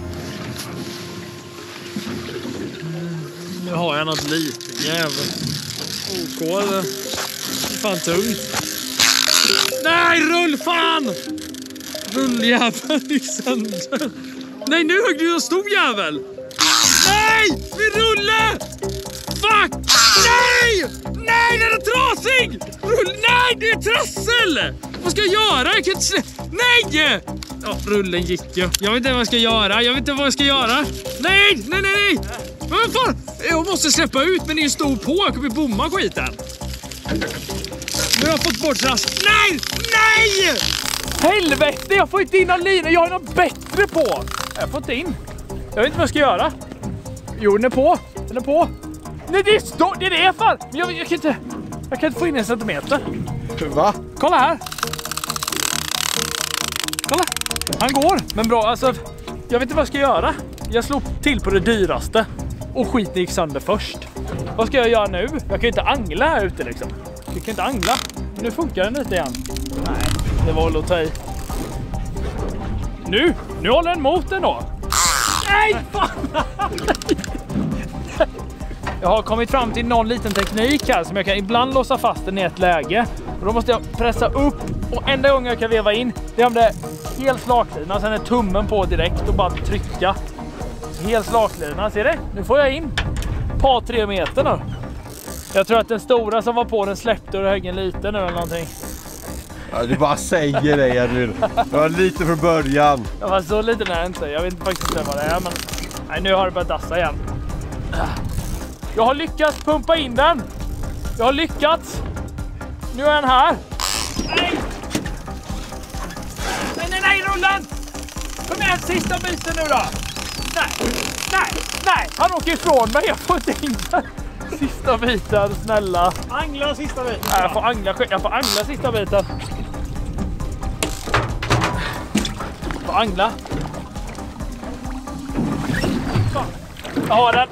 Nu har jag något litet jävel. OK eller? Det är fan tungt. Nej, rull fan! Rulljäveln i sönder. Nej, nu högg du en stor jävel. Nej, vi rullar! Fuck! Nej! Nej, den är trasig! Nej, det är trassel! Vad ska jag göra? Jag kan inte Nej! Ja, rullen gick ju. Jag vet inte vad jag ska göra. Nej! Men vad fan? Jag måste släppa ut, men det är ju stor på. Jag kommer bomma skiten. Nu har jag fått bort rast. Nej! Helvete, jag får inte in någon lina. Jag har något bättre på. Jag får inte in. Jag vet inte vad jag ska göra. Jo, den är på. Nej, det är det fan. Men jag kan inte få in en centimeter. Va? Kolla här. Kolla. Han går. Men bra, alltså. Jag vet inte vad jag ska göra. Jag slog till på det dyraste. Och skiten gick sönder först. Vad ska jag göra nu? Jag kan ju inte angla här ute liksom. Jag kan inte angla. Nu funkar den lite igen. Nej, det var att ta i. Nu håller den mot den då. Nej, fan! Jag har kommit fram till någon liten teknik här som jag kan ibland låsa fast den i ett läge. Och då måste jag pressa upp och enda gången jag kan veva in det är om det är helt slaklina. Sen är tummen på direkt och bara trycka. Helt slaklina, ser du? Nu får jag in ett par 3 meter nu. Jag tror att den stora som var på den släppte och högg en liten nu eller någonting. Ja, du bara säger det, Edvin. Det var lite från början. Jag var så liten är inte. Jag vet inte faktiskt vad det är, men nej, nu har det börjat dassa igen. Jag har lyckats pumpa in den. Jag har lyckats. Nu är den här. Nej, rullen! Kom igen, sista biten nu då. Nej. Han åker ifrån mig. Jag får inte in den. Sista biten, snälla. Angla sista biten. Nej, jag får angla sista biten. Jag får angla. Jag har den.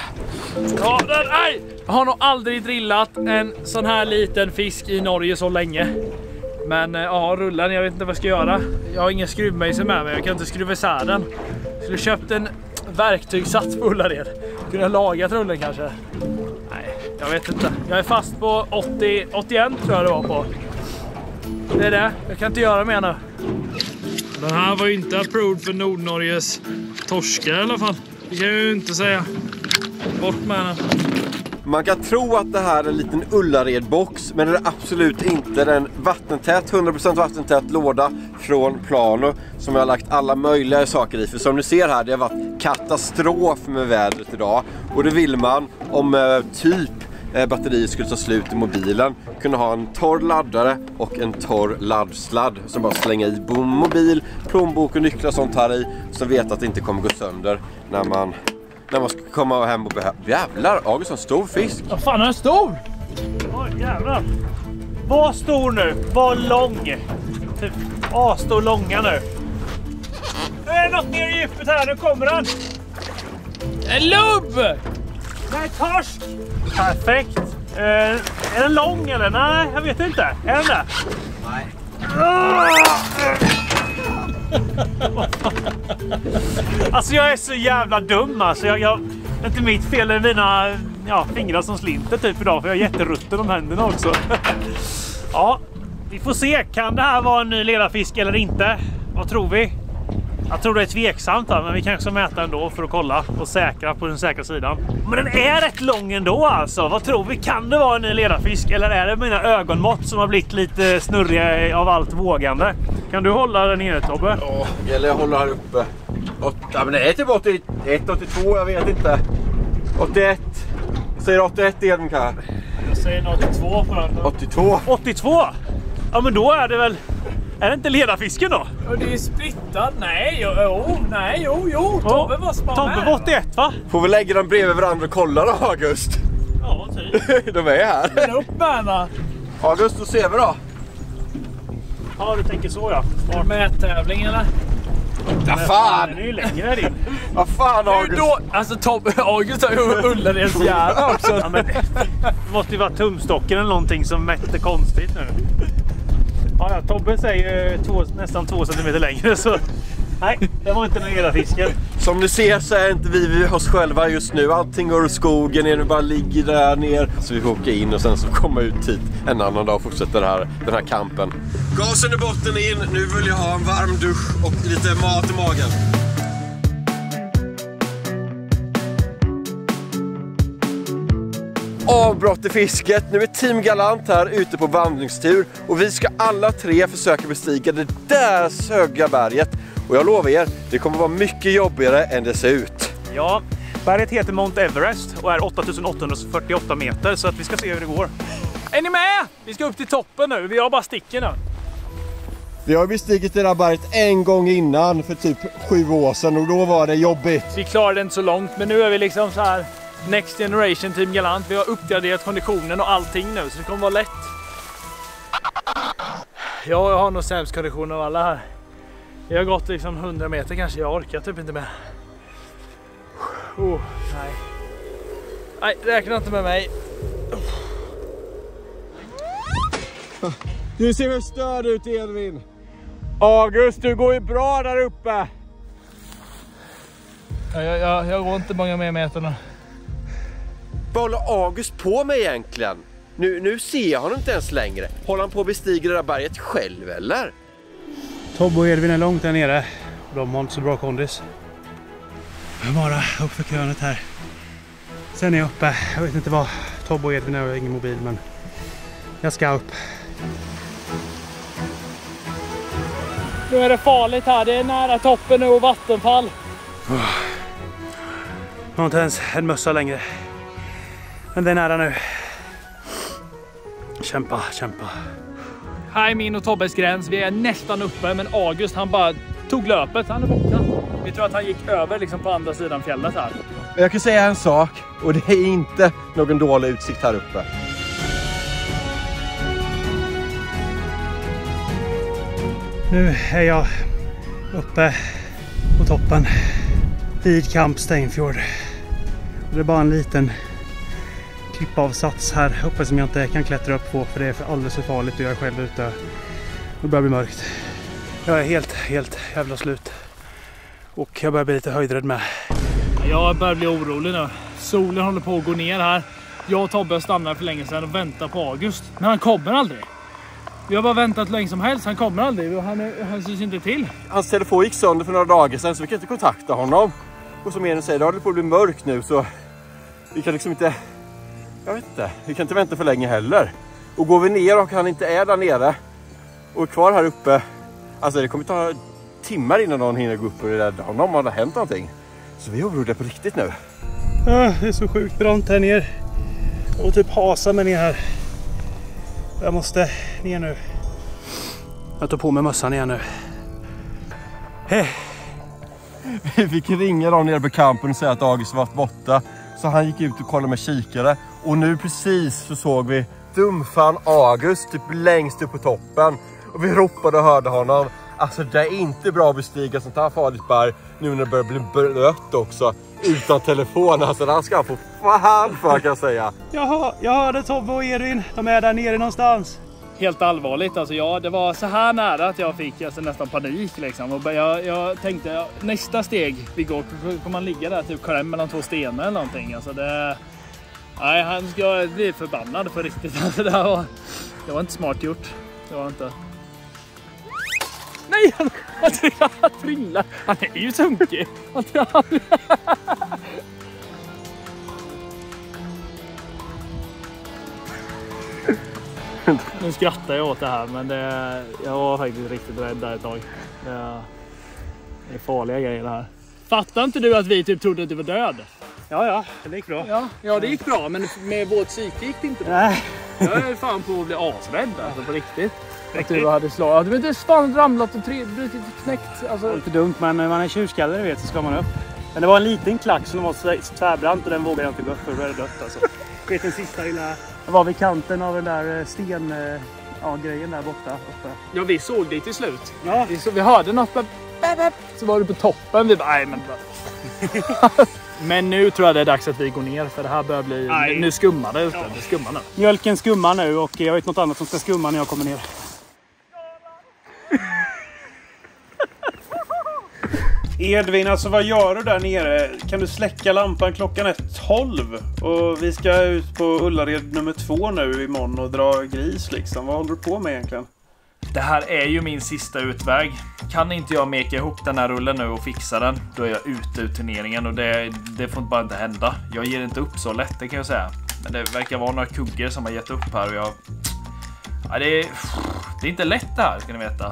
Nej! Jag har nog aldrig drillat en sån här liten fisk i Norge så länge. Men ja, rullen, jag vet inte vad jag ska göra. Jag har ingen skruvmejsel med mig, jag kan inte skruva isär den. Jag skulle köpt en verktygssats på Ullared. Kunde jag lagat rullen kanske? Nej, jag vet inte. Jag är fast på 81 tror jag det var på. Det är det, jag kan inte göra mer nu. Den här var ju inte approved för Nordnorges torskar i alla fall. Det kan jag ju inte säga. Bort med den. Man kan tro att det här är en liten Ullared-box, men det är absolut inte. Det är en vattentät, 100% vattentät låda från Plano som jag har lagt alla möjliga saker i. För som ni ser här, det har varit katastrof med vädret idag. Och det vill man om typ batteriet skulle ta slut i mobilen kunna ha en torr laddare och en torr laddsladd som bara slänga i mobil, plånbok och nycklar och sånt här i, så vet att det inte kommer gå sönder när man ska komma hem och behöva. Jävlar, August har en stor fisk. Vad fan är den stor? Oj, jävlar. Var stor nu, var lång. Typ stor långa nu. Det är något ner i djupet här, nu kommer den. En lubb! Nej, torsk! Perfekt. Är den lång eller? Nej, jag vet inte. Är den där? Nej. Alltså jag är så jävla dum alltså. Det är inte mitt fel, det är mina fingrar som slinter typ idag. För jag är jätterutten om händerna också. Ja, vi får se. Kan det här vara en ny ledarfisk eller inte? Vad tror vi? Jag tror det är tveksamt här, men vi kanske mäta ändå för att kolla och säkra på den säkra sidan. Men den är rätt lång ändå alltså. Vad tror vi? Kan det vara en ny ledarfisk eller är det mina ögonmått som har blivit lite snurriga av allt vågande? Kan du hålla den nere, Tobbe? Ja, eller jag håller här uppe. Men det är typ 81, 82, jag vet inte. 81. Jag säger 81 Edvin kan. Jag säger 82 på den. 82. 82? Ja, men då är det väl... Är det inte ledarfisken då? Och det är splittad. Nej, jo. Tobbe var smart. Tobbe var 81 va? Får vi lägga dem bredvid varandra och kolla då, August? Ja, typ. De är här. Men upp med henne. August, då ser vi då. Ja, du tänker så ja. Var mättävling eller? Ja, fan! Den är ju längre din. Vad fan, August? Då, alltså August har ju Ullareds hjärna också. Ja, men det måste ju vara tumstocken eller någonting som mätte konstigt nu. Ja, Tobbe säger nästan 2 centimeter längre så... Nej, det var inte den hela fisken. Som ni ser så är inte vi oss själva just nu. Allting går i skogen, nu bara ligger där ner. Så vi får åka in och sen så komma ut hit en annan dag och fortsätta den här kampen. Gasen i botten in, nu vill jag ha en varm dusch och lite mat i magen. Avbrott i fisket. Nu är Team Galant här ute på vandringstur och vi ska alla 3 försöka bestiga det där höga berget. Och jag lovar er, det kommer vara mycket jobbigare än det ser ut. Ja, berget heter Mount Everest och är 8848 meter så att vi ska se hur det går. Är ni med? Vi ska upp till toppen nu, vi har bara sticken nu. Vi har bestigit det där berget en gång innan för typ 7 år sedan och då var det jobbigt. Vi klarade inte så långt, men nu är vi liksom så här Next Generation Team Galant. Vi har uppgraderat konditionen och allting nu så det kommer vara lätt. Jag har nog sämst kondition av alla här. Jag har gått liksom 100 meter kanske, jag orkar typ inte mer. Nej. Nej, räkna inte med mig. Du ser väl störd ut, Edvin. August, du går ju bra där uppe. Jag går inte många mer meter nu. Vad håller August på med egentligen? Nu ser jag honom inte ens längre. Håller han på att bestiga det där berget själv, eller? Tobbe och Edvin är långt där nere. De har inte så bra kondis. Jag är bara upp för krönet här. Sen är jag uppe. Jag vet inte vad Tobbe och Edvin är, jag har ingen mobil, men jag ska upp. Nu är det farligt här, det är nära toppen och vattenfall. Jag har inte ens en mössa längre. Men det är nära nu. Kämpa. Här är min och Tobbes gräns, vi är nästan uppe, men August han bara tog löpet, han är borta. Vi tror att han gick över liksom på andra sidan fjället här. Jag kan säga en sak, och det är inte någon dålig utsikt här uppe. Nu är jag uppe på toppen vid Camp Steinfjord. Det är bara en liten klippavsats här uppe som jag inte kan klättra upp på för det är alldeles för farligt och jag är själv ute. Det börjar bli mörkt. Jag är helt jävla slut. Och jag börjar bli lite höjdrädd med. Jag börjar bli orolig nu. Solen håller på att gå ner här. Jag och Tobbe stannar för länge sedan och väntar på August. Men han kommer aldrig. Vi har bara väntat länge som helst. Han kommer aldrig och han syns inte till. Hans telefon gick sönder för några dagar sedan så vi kan inte kontakta honom. Och som Elin säger, det håller på att bli mörkt nu så vi kan liksom inte... Jag vet inte, vi kan inte vänta för länge heller. Och går vi ner och han inte är där nere och är kvar här uppe, alltså det kommer ta timmar innan någon hinner gå upp och rädda honom om det har hänt någonting. Så vi är oroliga på riktigt nu. Det är så sjukt brant här ner. och typ hasa mig ner här. Jag måste ner nu. Jag tar på mig mössan igen nu. Vi fick ringa dem nere på campen och säga att August varit borta. Så han gick ut och kollade med kikare. Och nu precis så såg vi dumfan August typ längst upp på toppen. Och vi ropade och hörde honom. Alltså det är inte bra att bestiga sånt här farligt berg nu när det börjar bli blött också. Utan telefon, alltså det här ska han få fan för, kan jag säga. Jag hörde Tobbe och Edvin, de är där nere någonstans. Helt allvarligt, alltså det var så här nära att jag fick nästan panik liksom. Och jag tänkte, nästa steg vi går, kommer man ligga där typ kläm mellan två stenar eller någonting. Alltså nej, han ska bli förbannad för riktigt. Alltså det var inte smart gjort, det var inte. Nej, han trillar. Han är ju sunkig. Nu skrattar jag åt det här, men jag var faktiskt riktigt rädd där ett tag. Det är farliga grejer det här. Fattar inte du att vi typ trodde att du var död? Ja, det gick bra. Ja, det gick bra, men med vårt psyke gick det inte bra. Nej. Jag är fan på att bli asrädd, alltså på riktigt. Att du hade slagit. Du vet inte fan ramlat och brutit knäckt. Alltså. Det är inte dumt, men när man är tjurskalle, du vet, så ska man upp. Men det var en liten klack som var tvärbrant och den vågade jag inte gå upp för, då är det dött alltså. Vet den sista lilla... Jag var vid kanten av den där grejen där borta. Uppe. Ja, vi såg det till slut. Ja. Vi hörde något. Så var du på toppen. Vi bara, nej men... Men nu tror jag det är dags att vi går ner, för det här börjar bli... Nej. Nu skummar det ute. Det skummar nu. Mjölken skummar nu och jag vet något annat som ska skumma när jag kommer ner. Edvin, alltså vad gör du där nere? Kan du släcka lampan? Klockan är 12 och vi ska ut på Ullared nummer 2 nu imorgon och dra gris liksom. Vad håller du på med egentligen? Det här är ju min sista utväg. Kan inte jag meka ihop den här rullen nu och fixa den, då är jag ute ur turneringen och det får bara inte hända. Jag ger inte upp så lätt, det kan jag säga. Men det verkar vara några kuggor som har gett upp här och det är inte lätt det här, ska ni veta.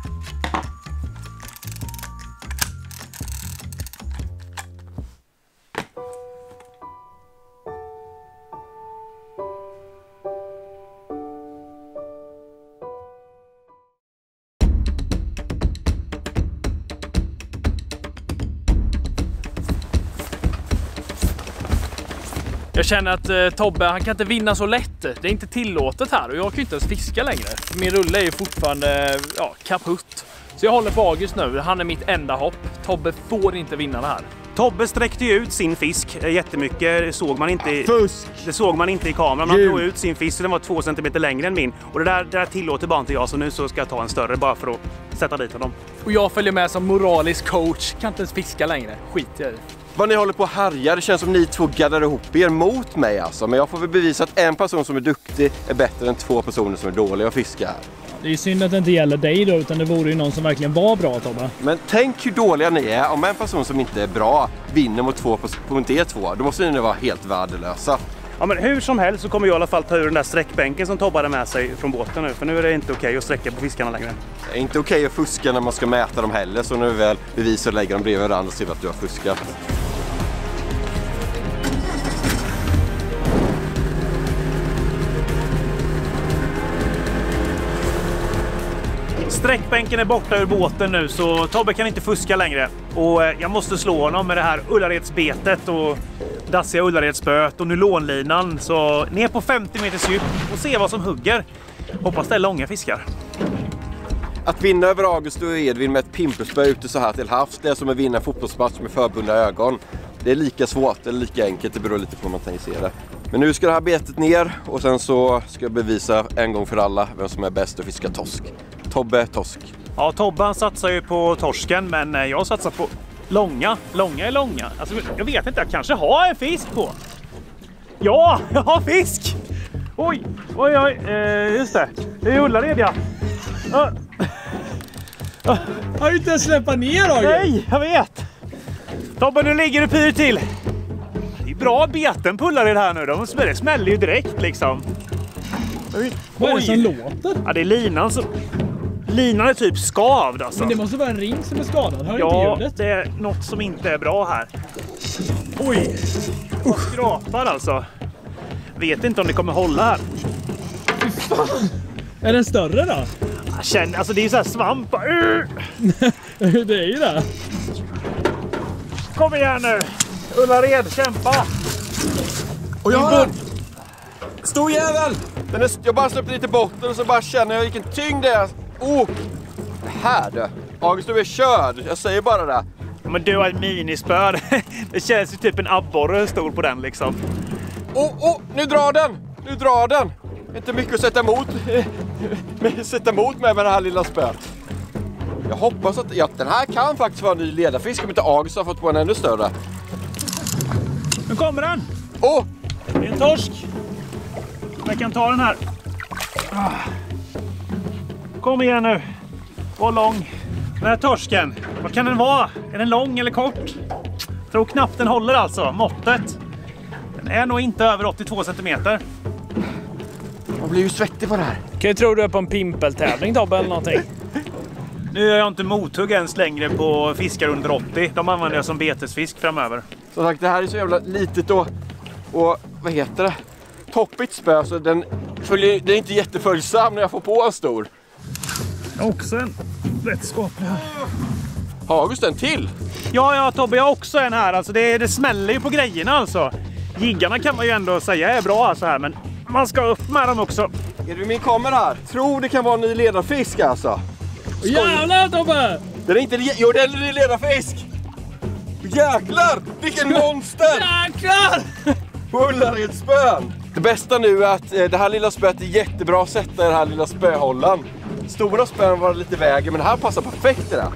Jag känner att Tobbe, han kan inte vinna så lätt. Det är inte tillåtet här och jag kan ju inte ens fiska längre. Min rulle är ju fortfarande kaputt. Så jag håller på August nu. Han är mitt enda hopp. Tobbe får inte vinna det här. Tobbe sträckte ju ut sin fisk jättemycket. Det såg man inte, Fusk! Det såg man inte i kameran. Man drog ut sin fisk, den var 2 centimeter längre än min. Och det där tillåter bara inte jag, så nu så ska jag ta en större bara för att sätta dit honom. Och jag följer med som moralisk coach. Kan inte ens fiska längre. Skit i det. Vad ni håller på att härja, det känns som ni två gaddar ihop er mot mig alltså. Men jag får väl bevisa att en person som är duktig är bättre än 2 personer som är dåliga att fiska här. Det är synd att det inte gäller dig då, utan det vore ju någon som verkligen var bra, Tobbe. Men tänk hur dåliga ni är. Om en person som inte är bra vinner mot 2 på en T2, då måste ni vara helt värdelösa. Ja, men hur som helst så kommer jag i alla fall ta ur den där sträckbänken som Tobbe hade med sig från båten nu. För nu är det inte okej att sträcka på fiskarna längre. Det är inte okej att fuska när man ska mäta dem heller. Så när vi väl bevisar och lägger dem bredvid varandra och ser att du har fuskat. Sträckbänken är borta ur båten nu, så Tobbe kan inte fuska längre. Och jag måste slå honom med det här Ullaredsbetet och dassiga Ullaredsspöet och nylonlinan. Så ner på 50 meters djup och se vad som hugger. Hoppas det är långa fiskar. Att vinna över August och Edvin med ett pimpelspö ute så här till havs, det är som att vinna en fotbollsmatch med förbundna ögon. Det är lika svårt eller lika enkelt, det beror lite på hur man tänker se det. Men nu ska det här betet ner och sen så ska jag bevisa en gång för alla vem som är bäst att fiska torsk. Tobbe, torsk. Ja, Tobbe han satsar ju på torsken, men jag satsar på långa. Långa är långa. Alltså, jag vet inte, jag kanske har en fisk på. Ja, jag har fisk! Oj, just det. Det är Ullared, ja. Har du inte ens släppt ner då? Nej, jag vet. Tobbe, nu ligger du pyr till. Det är bra beten på Ullared här nu. De smäller ju direkt liksom. Vad är det som låter? Ja, det är linan som... Linan är typ skavd alltså. Men det måste vara en ring som är skadad. Hör ja, inte ljudet? Det är något som inte är bra här. Oj! Skrapar alltså. Vet inte om det kommer hålla här. Är den större då? Jag känner, alltså det är ju så här svamp. Det är ju det. Kom igen nu. Ullared, kämpa. Och jag har den! Stor jävel! Jag bara släppte lite botten och så bara känner jag vilken tyngd det är. Oh! Här du! August, du är körd. Jag säger bara det. Men du har ett minispör. Det känns ju typ en abborre stor på den liksom. Nu drar den! Nu drar den! Inte mycket att sätta emot med det här lilla spöet. Jag hoppas att den här kan faktiskt vara en ny ledarfisk om inte August har fått på en ännu större. Nu kommer den! Det är en torsk. Jag kan ta den här. Kom igen nu. Var lång. Den här torsken, vad kan den vara? Är den lång eller kort? Jag tror knappt den håller alltså, måttet. Den är nog inte över 82 centimeter. Man blir ju svettig på det här. Kan ju tro du är på en pimpeltävling, Tobbe, eller någonting. Nu är jag inte mothugg ens längre på fiskar under 80. De använder jag som betesfisk framöver. Som sagt, det här är så jävla litet och vad heter det? Toppigt spö, så den är inte jätteföljsam när jag får på en stor. Också en rätt skaplig här. Har August en till? Ja Tobbe, jag har också en här. Alltså det smäller ju på grejerna alltså. Jiggarna kan man ju ändå säga är bra alltså här, men man ska upp med dem också. Är du min kamera här? Tror det kan vara en ny ledarfisk alltså. Jävlar, Tobbe! Den är inte... Jo, det är en ny ledarfisk! Jäklar! Vilken monster! Jäklar! Ullaredspön! Det bästa nu är att det här lilla spöet är jättebra att sätta i den här lilla spöhållan. Stora spön var lite vägen, men det här passar perfekt i det.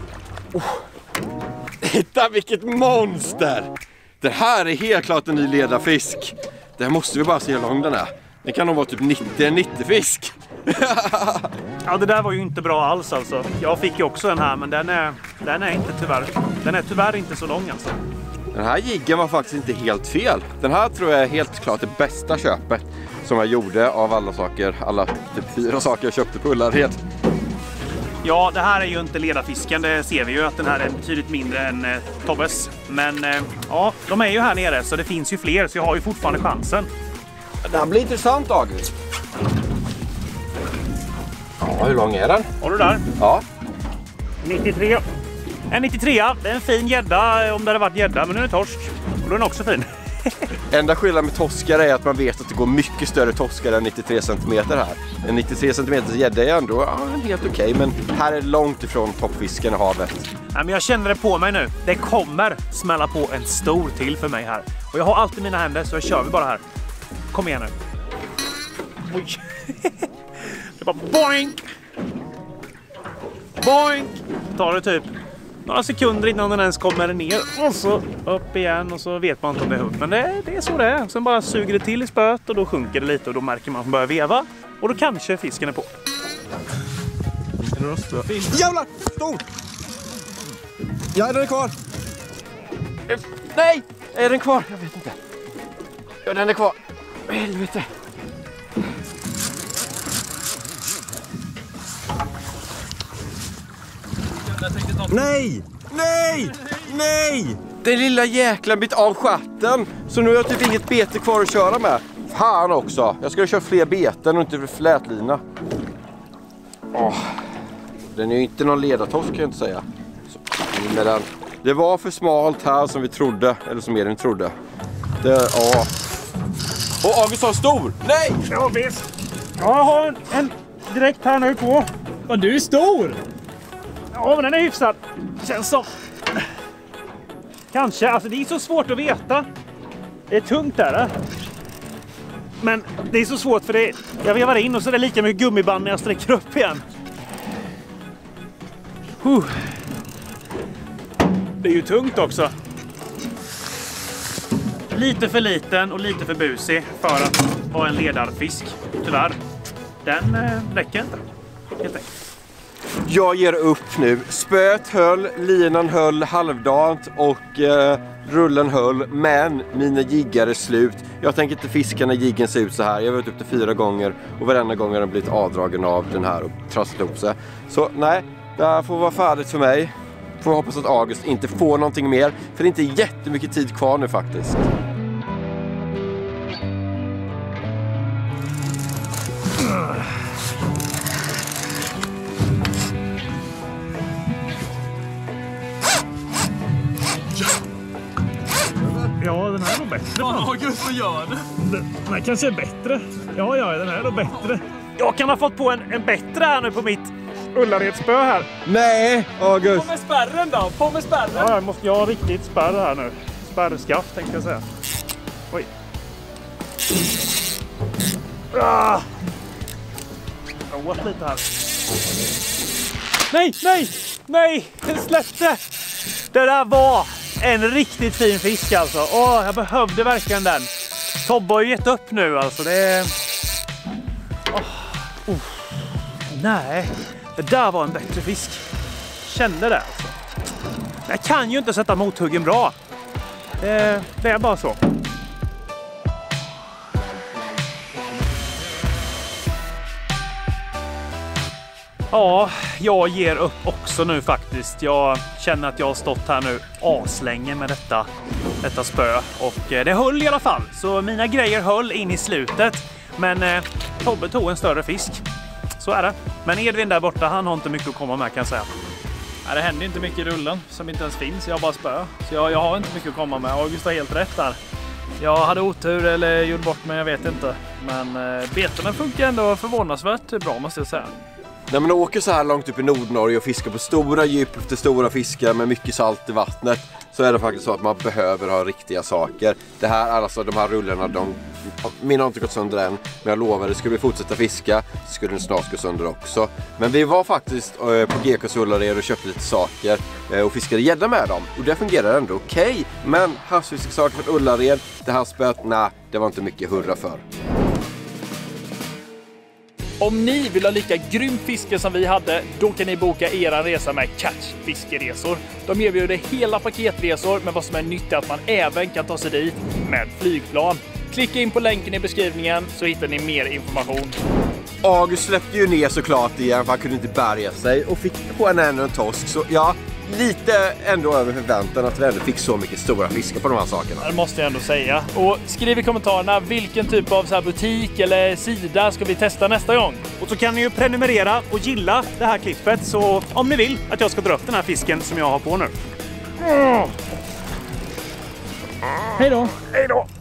Titta vilket monster! Det här är helt klart en ny ledarfisk. Det här måste vi bara se hur lång den är. Det kan nog vara typ 90-fisk. Ja, det där var ju inte bra alls alltså. Jag fick ju också en här, men den är inte tyvärr inte så lång alltså. Den här jiggen var faktiskt inte helt fel. Den här tror jag är helt klart det bästa köpet som jag gjorde av alla saker. Alla typ 4 saker jag köpte på Ullared. Ja, det här är ju inte ledarfisken. Det ser vi ju att den här är betydligt mindre än Tobbes. Men ja, de är ju här nere så det finns ju fler, så jag har ju fortfarande chansen. Det här blir intressant, August. Ja, hur lång är den? Har du där? Ja. 93. En 93, det är en fin gädda om det hade varit gädda, men nu är det torsk. Och den är också fin. Enda skillnaden med torskar är att man vet att det går mycket större torskar än 93 cm här. En 93 cm gädda är ändå helt okej, men här är långt ifrån toppfisken i havet. Nej, men jag känner det på mig nu. Det kommer smälla på en stor till för mig här. Och jag har alltid mina händer, så jag kör vi bara här. Kom igen nu. Oj. Det bara boink! Boink! Tar det typ några sekunder innan den ens kommer ner. Och så upp igen och så vet man inte om det är hugg. Men det är så det är. Sen bara suger det till i spöet och då sjunker det lite och då märker man att man börjar veva. Och då kanske fisken är på. Jävlar! Stor! Ja, den är kvar. Nej! Är den kvar? Jag vet inte. Ja, den är kvar. Helvete. Nej! Nej! Nej! Den lilla jäkla bit av stjärten. Så nu har jag typ inget bete kvar att köra med. Fan också. Jag ska köra fler beten och inte flätlina. Den är ju inte någon ledartorsk kan jag inte säga. Så, med den. Det var för smalt här som vi trodde. Eller som Edvin trodde. Och August har stor! Nej! Ja visst. Jag har en direkt här nu på. Vad du är stor! Ja, men den är hyfsad. Känns som. Kanske. Alltså det är så svårt att veta. Det är tungt där. Men det är så svårt för det. Jag vevar in och så är det lika mycket gummiband när jag sträcker upp igen. Det är ju tungt också. Lite för liten och lite för busig för att vara en ledarfisk. Tyvärr. Den räcker inte. Helt enkelt. Jag ger upp nu. Spöet höll, linan höll halvdant och rullen höll. Men mina jiggar är slut. Jag tänker inte fiska när jiggen ser ut så här. Jag har varit upp till 4 gånger och varenda gång har den blivit avdragen av den här och trasslat ihop sig. Så nej, det här får vara färdigt för mig. Får hoppas att August inte får någonting mer. För det är inte jättemycket tid kvar nu faktiskt. Ja, den här är nog bättre. August, vad gör du? Den här kanske är bättre. Ja, den här är nog bättre. Jag kan ha fått på en bättre här nu på mitt Ullaredsspö här. Nej, August! På med spärren då, på med spärren. Ja, jag måste ha riktigt spärr här nu. Spärrskaft tänkte jag säga. Oj. Ah! Jag har åt lite här. Nej! Den släppte! Det där var en riktigt fin fisk alltså. Jag behövde verkligen den. Tobbe har ju gett upp nu alltså. Det är... Nej, det där var en bättre fisk. Kände det alltså. Jag kan ju inte sätta mothuggen bra. Det är bara så. Ja, jag ger upp också nu faktiskt. Jag känner att jag har stått här nu aslänge med detta spö. Och det höll i alla fall. Så mina grejer höll in i slutet. Men Tobbe tog en större fisk. Så är det. Men Edvin där borta, han har inte mycket att komma med kan jag säga. Nej, det händer inte mycket i rullen som inte ens finns. Jag har bara spö. Så jag har inte mycket att komma med. August har helt rätt där. Jag hade otur eller gjorde bort mig, jag vet inte. Men betarna funkar ändå förvånansvärt bra måste jag säga. När man åker så här långt upp i Nordnorge och fiskar på stora djup efter stora fiskar med mycket salt i vattnet, så är det faktiskt så att man behöver ha riktiga saker. Det här, alltså de här rullarna, min har inte gått sönder än, men jag lovar, det skulle vi fortsätta fiska så skulle den snart gå sönder också. Men vi var faktiskt på GKs Ullared och köpte lite saker och fiskade gädda med dem, och det fungerar ändå okej. Men havsfisksaker för Ullared, det här spöet, nej, det var inte mycket hurra för. Om ni vill ha lika grym fiske som vi hade, då kan ni boka era resa med Catch fiskeresor. De erbjuder hela paketresor, men vad som är nytt är att man även kan ta sig dit med flygplan. Klicka in på länken i beskrivningen så hittar ni mer information. August släppte ju ner såklart igen för han kunde inte bärga sig och fick på ännu en torsk, så ja, lite ändå över förväntan att vi ändå fick så mycket stora fiskar på de här sakerna. Det måste jag ändå säga. Och skriv i kommentarerna vilken typ av så här butik eller sida ska vi testa nästa gång. Och så kan ni ju prenumerera och gilla det här klippet så om ni vill att jag ska dra upp den här fisken som jag har på nu. Hej då! Hej då!